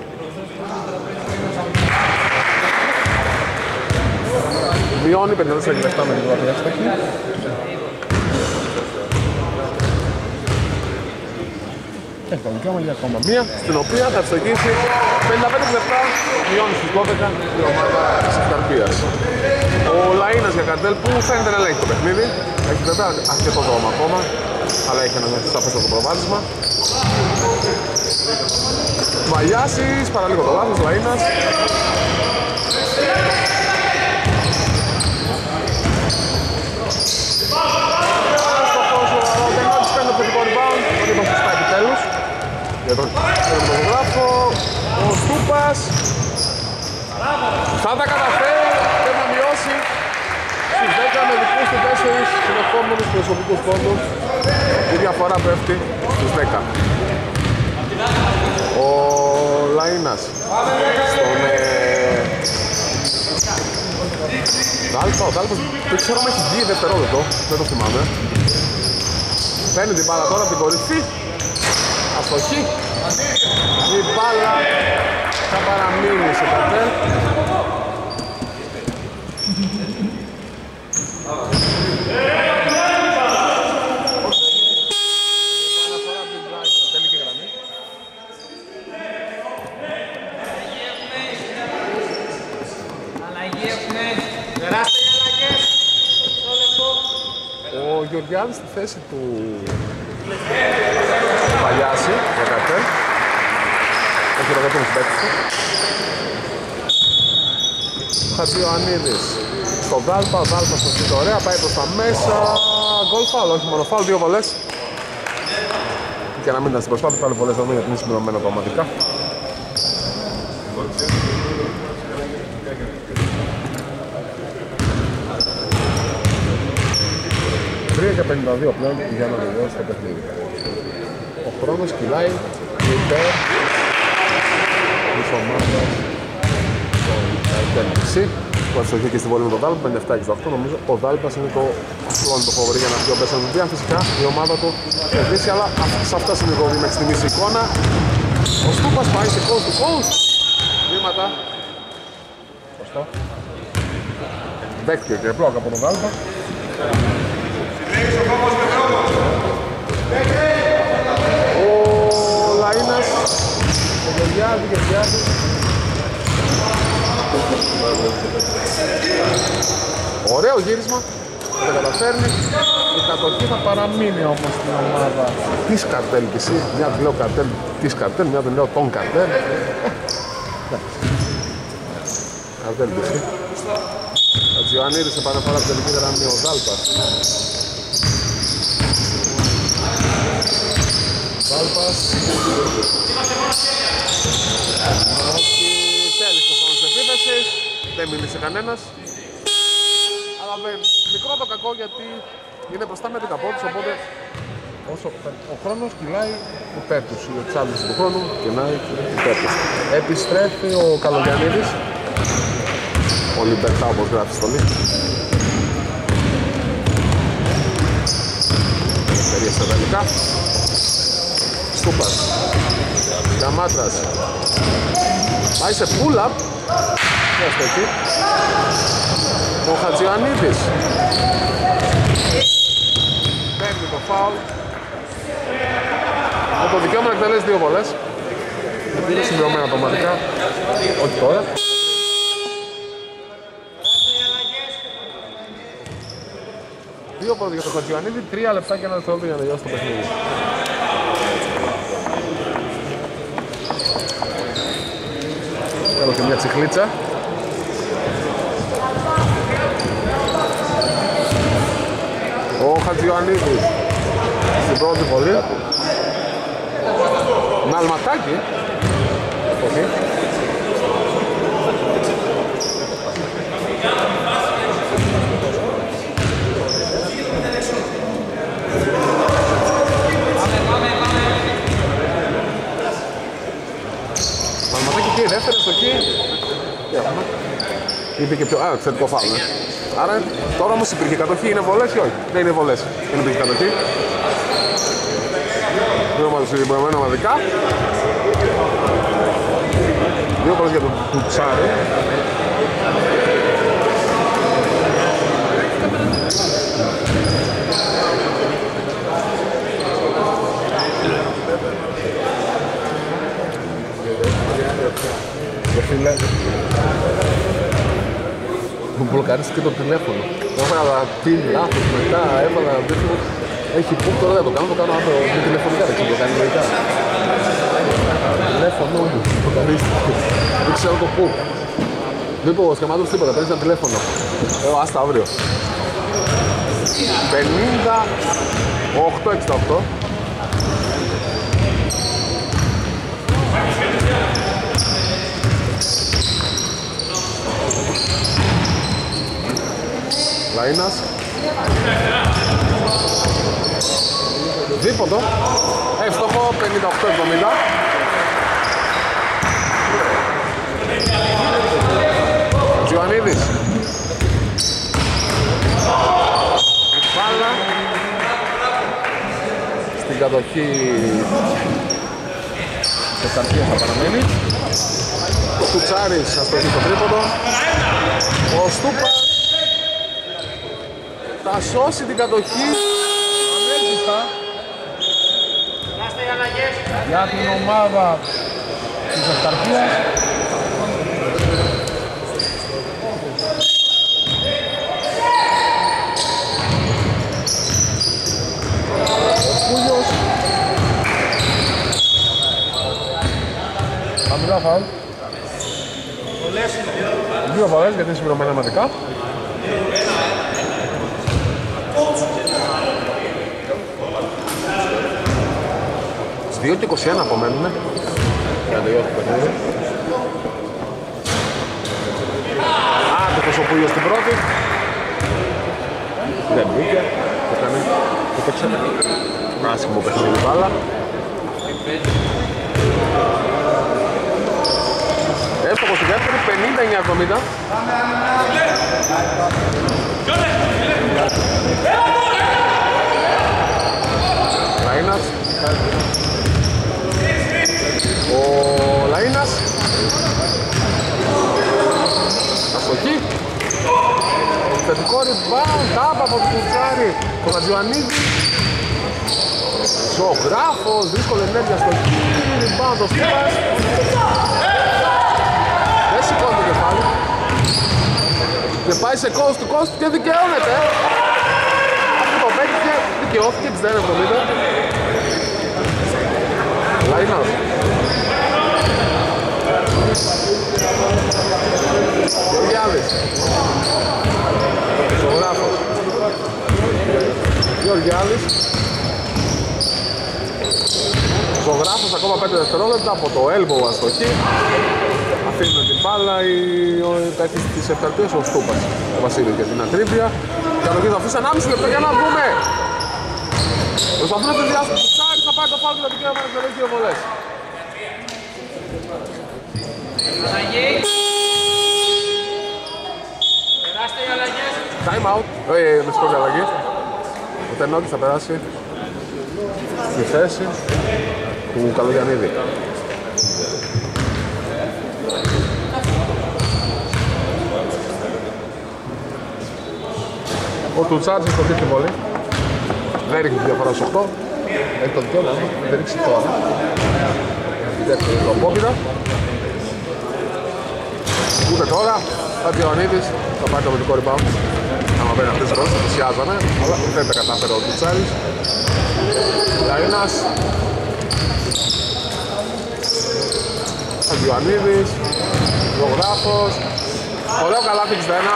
Μειώνει 54 λεπτά με την γραφή εύστοχη. Έχει το δικαίωμα για ακόμα μία, στην οποία θα ευστοχίσει 55 λεπτά, μειώνει στους 12 η ομάδα της Καρπίας. Ο Λαΐνας για Καρτέλ που φαίνεται να ελέγχει το παιχνίδι. Έχει βέβαια αρκετό δρόμο ακόμα, αλλά έχει ένα σαφέστατο προβάδισμα. Μαλιάσης, παραλίγο το λάθος, Λαΐνας. Για τον φωτογράφο, ο Στούπας θα τα καταφέρει και θα μειώσει στους 10 με δικούς του 4 συνεχόμενους προσωπικούς πόντους. Η διαφορά πέφτει στους 10. Ο Λαΐνας στον Ο Δάλπας δεν ξέρω αν έχει βγει δευτερόλεπτο, δεν το θυμάμαι. Παίρνει την μπάλα τώρα από την κορυφή. Αστοχή. Η μπάλα θα παραμείνει σε Καρτέλ. Ο Γεωργιάδης στη θέση του Παλιάση για Καρτέλ. Έχει ρογατούν στους παίκτες του. Χατζιωαννίδης στον Δάλπα, ο Δάλπας στο σκύτο ωραία, πάει προς τα μέσα. Γκολ φάουλ, όχι μόνο φάουλ, 2 βολές. Και να μην ήταν στην προσπάθεια, πάλι βολές δεδομένου γιατί είναι συμπληρωμένα πραγματικά. 3:52 πλέον για να τελειώσει το παιχνίδι. Ο χρόνος κυλάει υπέρ της ομάδας των Καρτέλ. Που αστοχεί και στη βολή με τον Δάλπα, 57-68. Νομίζω ο Δάλπας είναι το απλό φοβορί για να βγει ο Μπέσαν Λουμπία. Φυσικά η ομάδα του κερδίσει, αλλά σε αυτά συνεχίζει μέχρι στιγμής η εικόνα. Ο Στούπας πάει σε coast to coast. Βήματα. Σωστό. Δέχτηκε και πλόκα από τον Δάλπα. Ο Λαΐνας, ο Γεωργιάδη. Ωραίο γύρισμα, δεν καταφέρνει. Η κατοχή θα παραμείνει όμως στην ομάδα της Καρτέλ και εσύ. Μια του λέω Καρτέλ της Καρτέλ, μια του λέω τον Καρτέλ. Καρτέλ και εσύ. Χατζιωαννίδης επαναφορά από την τελική γραμμή, ο Δάλπας. Δάλπας. Όχι, τέλειωσε ο χρόνος επίθεσης. Δεν μίλησε κανένας. Αλλά δεν. Μικρό το κακό γιατί είναι μπροστά με την καπότης, οπότε όσο ο χρόνος κυλάει υπέρ τους. Η εξάντληση του χρόνου κυλάει υπέρ τους. Επιστρέφει ο Καλογιαννίδης. Ο Λιμπερτά όπως γράφει στο link. Περίες στα τελικά. Στούπας. Καμάτρας. Πάει σε pull-up. Και αστοχή. Ο Χατζιωαννίδης. Παίρνει το φάουλ. Με το δικαίωμα να εκτελέσει 2 βολές. Γιατί είναι συμπληρωμένα automatica. Όχι τώρα. Δύο πόδια για τον Χατζιωαννίδη, 3 λεπτά και 1 δευτερόλεπτο για να τελειώσει το παιχνίδι. Θέλω και μια τσιχλίτσα. Ο Χατζιωαννίδης στην πρώτη βολή. Με αλματάκι. Όχι. Και η δεύτερη στοχή. Είπε και πιο. Α, θετικό φάουλ. Άρα τώρα όμως υπήρχε κατοχή. Είναι βολές ή όχι? Δεν είναι βολές. Δεν υπήρχε κατοχή. Δύο ομάδες συμπληρωμένα ομαδικά. Δύο βολές για τον Τουτσάρη. Φίλε, μου μπλοκαρίστηκε το τηλέφωνο. Έβαλα τι λάθος μετά, έβαλα δίπλα. Έχει που τώρα δεν το κάνω με τηλεφωνικά, δεν ξέρω το κάνει λογικά. Τηλέφωνο μου, μπλοκαρίστηκε. Δεν ξέρω το που. Δεν είπα ο Σκαμάτος τίποτα, παίρνεις ένα τηλέφωνο. Άστα αύριο. 58-68. Λαΐνας. Δίποτο. Εύστοχο, 58-70. Τζιωαννίδης. κατοχή της Εξαρτίας θα παραμένει. Ο Κουτσάρης αστοχή στο τρίποντο. Ο Στούπας θα σώσει την κατοχή ανέλπιστα για την ομάδα της Εξαρτίας. Πούλιος. Αμυνά φαουλ. Δύο φαουλές γιατί είναι συμπληρωμένα ματικά. Στις 2 και 21 απομένουνε. Για να τελειώσει το παιχνίδι. Άτυχος ο Πούλιος στην πρώτη. Δεν μπήκε. Το κάνει. Το παίξε. Άσχημο παιχνίδι μπάλα. Εύστοχος στη δεύτερη, 59-70. Λαΐνας. Ο Λαΐνας. Αστοχή. Θετικό rebound, τάπα από τον Κουτσάρη. Το Χατζιωαννίδη. Ζωγράφος, δύσκολη ενέργεια στο rebound, το Στούπας. Δεν σηκώνει το κεφάλι. Και πάει σε coast to coast και δικαιώνεται. Αυτό το παίκτηκε, δικαιώθηκε 61-70. Λαϊνάς. Γεωργιάδης. Ζωγράφος. Γεωργιάδης. Ζωγράφος ακόμα 5 δευτερόλεπτα από το elbow αστοχή. Αφήνουμε την μπάλα οι παίκτες της Εξαρτίας, ο Στούπας. Ο Βασίλης για την ακρίβεια. Κατοχή θα αφήσει 1,5 λεπτό για να βγούμε. Προσπαθούν να διάσουν το Τσάρι, θα πάει το φάουλ και τα δικαίωμα να εκτελέσει 2 βολές. Time out. Με σηκώνει αλλαγή. Ο Τενόκης θα περάσει στη θέση του Καλογιαννίδη. Ο Τουτσάρης έχει το δίκτυο βολή. Δεν ρίχνει τη διαφορά στους 8. Έχει το δικαίωμα, δεν ρίξει τώρα. Η δεύτερη τροπόπειτα. Ούτε τώρα. Χατζιωαννίδης θα πάρει το αμυντικό rebound. Άμα μπαίνει αυτές τις ρόλες, θυσιάζανε, αλλά δεν τα κατάφερε ο Τουτσάρης. Λαΐνας. Χατζιωαννίδης. Ζωγράφος. Ωραίο καλάθι 61.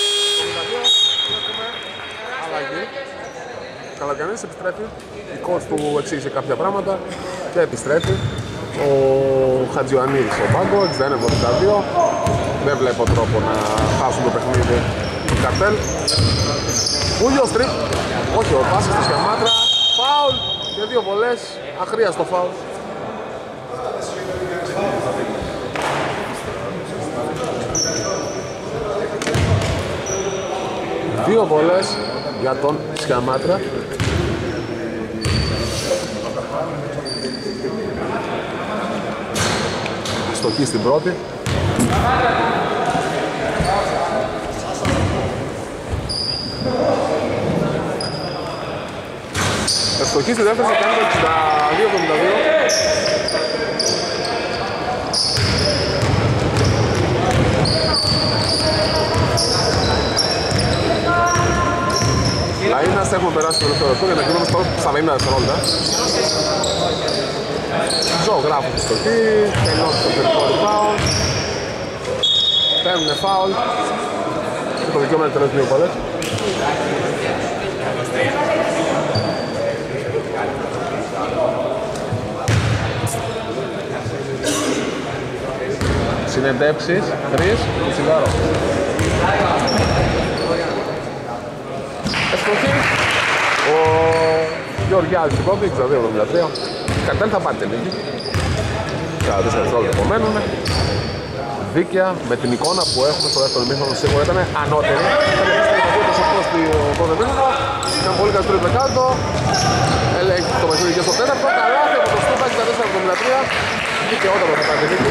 Ο Καλογιαννίδης επιστρέφει, η coach του εξήγησε κάποια πράγματα και επιστρέφει. Ο Χατζιωαννίδης στο πάγκο, 61-72. Δεν βλέπω τρόπο να χάσουν το παιχνίδι του καρτέλ. Πούλιος τρίπ, όχι ο πάσης στη Σκαμάτρα. Φάουλ και 2 βολές, αχρίαστο φάουλ. Δύο βολές για τον Σκαμάτρα. Αστοχή στην πρώτη. Αστοχή στη δεύτερη θα κάνει το 62-72. Λαΐνας έχουμε περάσει το τελευταίο λεπτό για να γίνουμε στο 40 δευτερόλεπτα. Ζωγράφο στη στοχή, τελειώσει το θετικό rebound. Παίρνουνε φάουλ. Και το δικαίωμα να τελειώσει 2 βολές. Συνεντεύξεις, 3, τσιγάρο. Ευτοχή. Ο Γεωργιάδης στην πρώτη, 62-73. Καρτέλ θα πάρει τελίγη. 44 δευτερόλεπτα απομένουνε. Δίκαια με την εικόνα που έχουμε στο δεύτερο μήχρονο σίγουρα ήταν ανώτερη. 8 στο πρώτο μήνυμα. Ήταν πολύ καλή στο δεκάτο. Ελέγχει το παιχνίδι και στο τέταρτο. Καλάθι από το Στούπα 64-73. Δικαιότατο θα κάνει νίκη.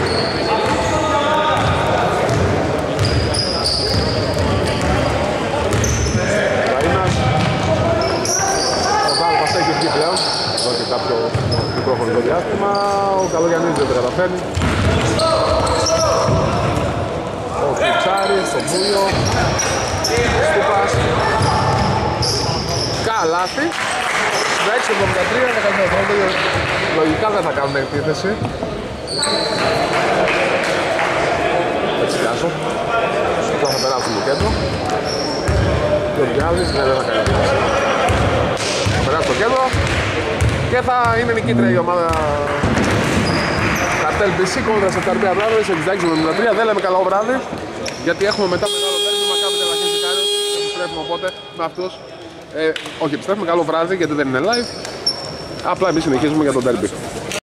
Καΐνας. Ο Δάλπας έχει βγει πλέον. Εδώ και κάποιο μικρό χρονικό διάστημα. Ο Καλογιαννής δεν το καταφέρνει. Ο Κουτσάρης, ο Μπούλιο. Ο Στούπας. Καλάθι. 16-73, να κάνουμε το λογικά δεν θα κάνουν επίθεση. Έτσι πιάσω. Τώρα θα περάσουμε το κέντρο. Και ο Γιάννης δεν θα κάνει επίθεση. Θα περάσει το κέντρο. Και θα είναι νικήτρια η ομάδα Καρτέλ BC κόντρα σε Καρπία Brothers 66-73. Δεν λέμε καλό βράδυ, γιατί έχουμε μετά μεγάλο τέρμι Μακάμπι Τελαχής Ικάριος. Επιστρέφουμε οπότε με αυτούς. Όχι, επιστρέφουμε καλό βράδυ γιατί δεν είναι live. Απλά εμείς συνεχίζουμε για τον derby.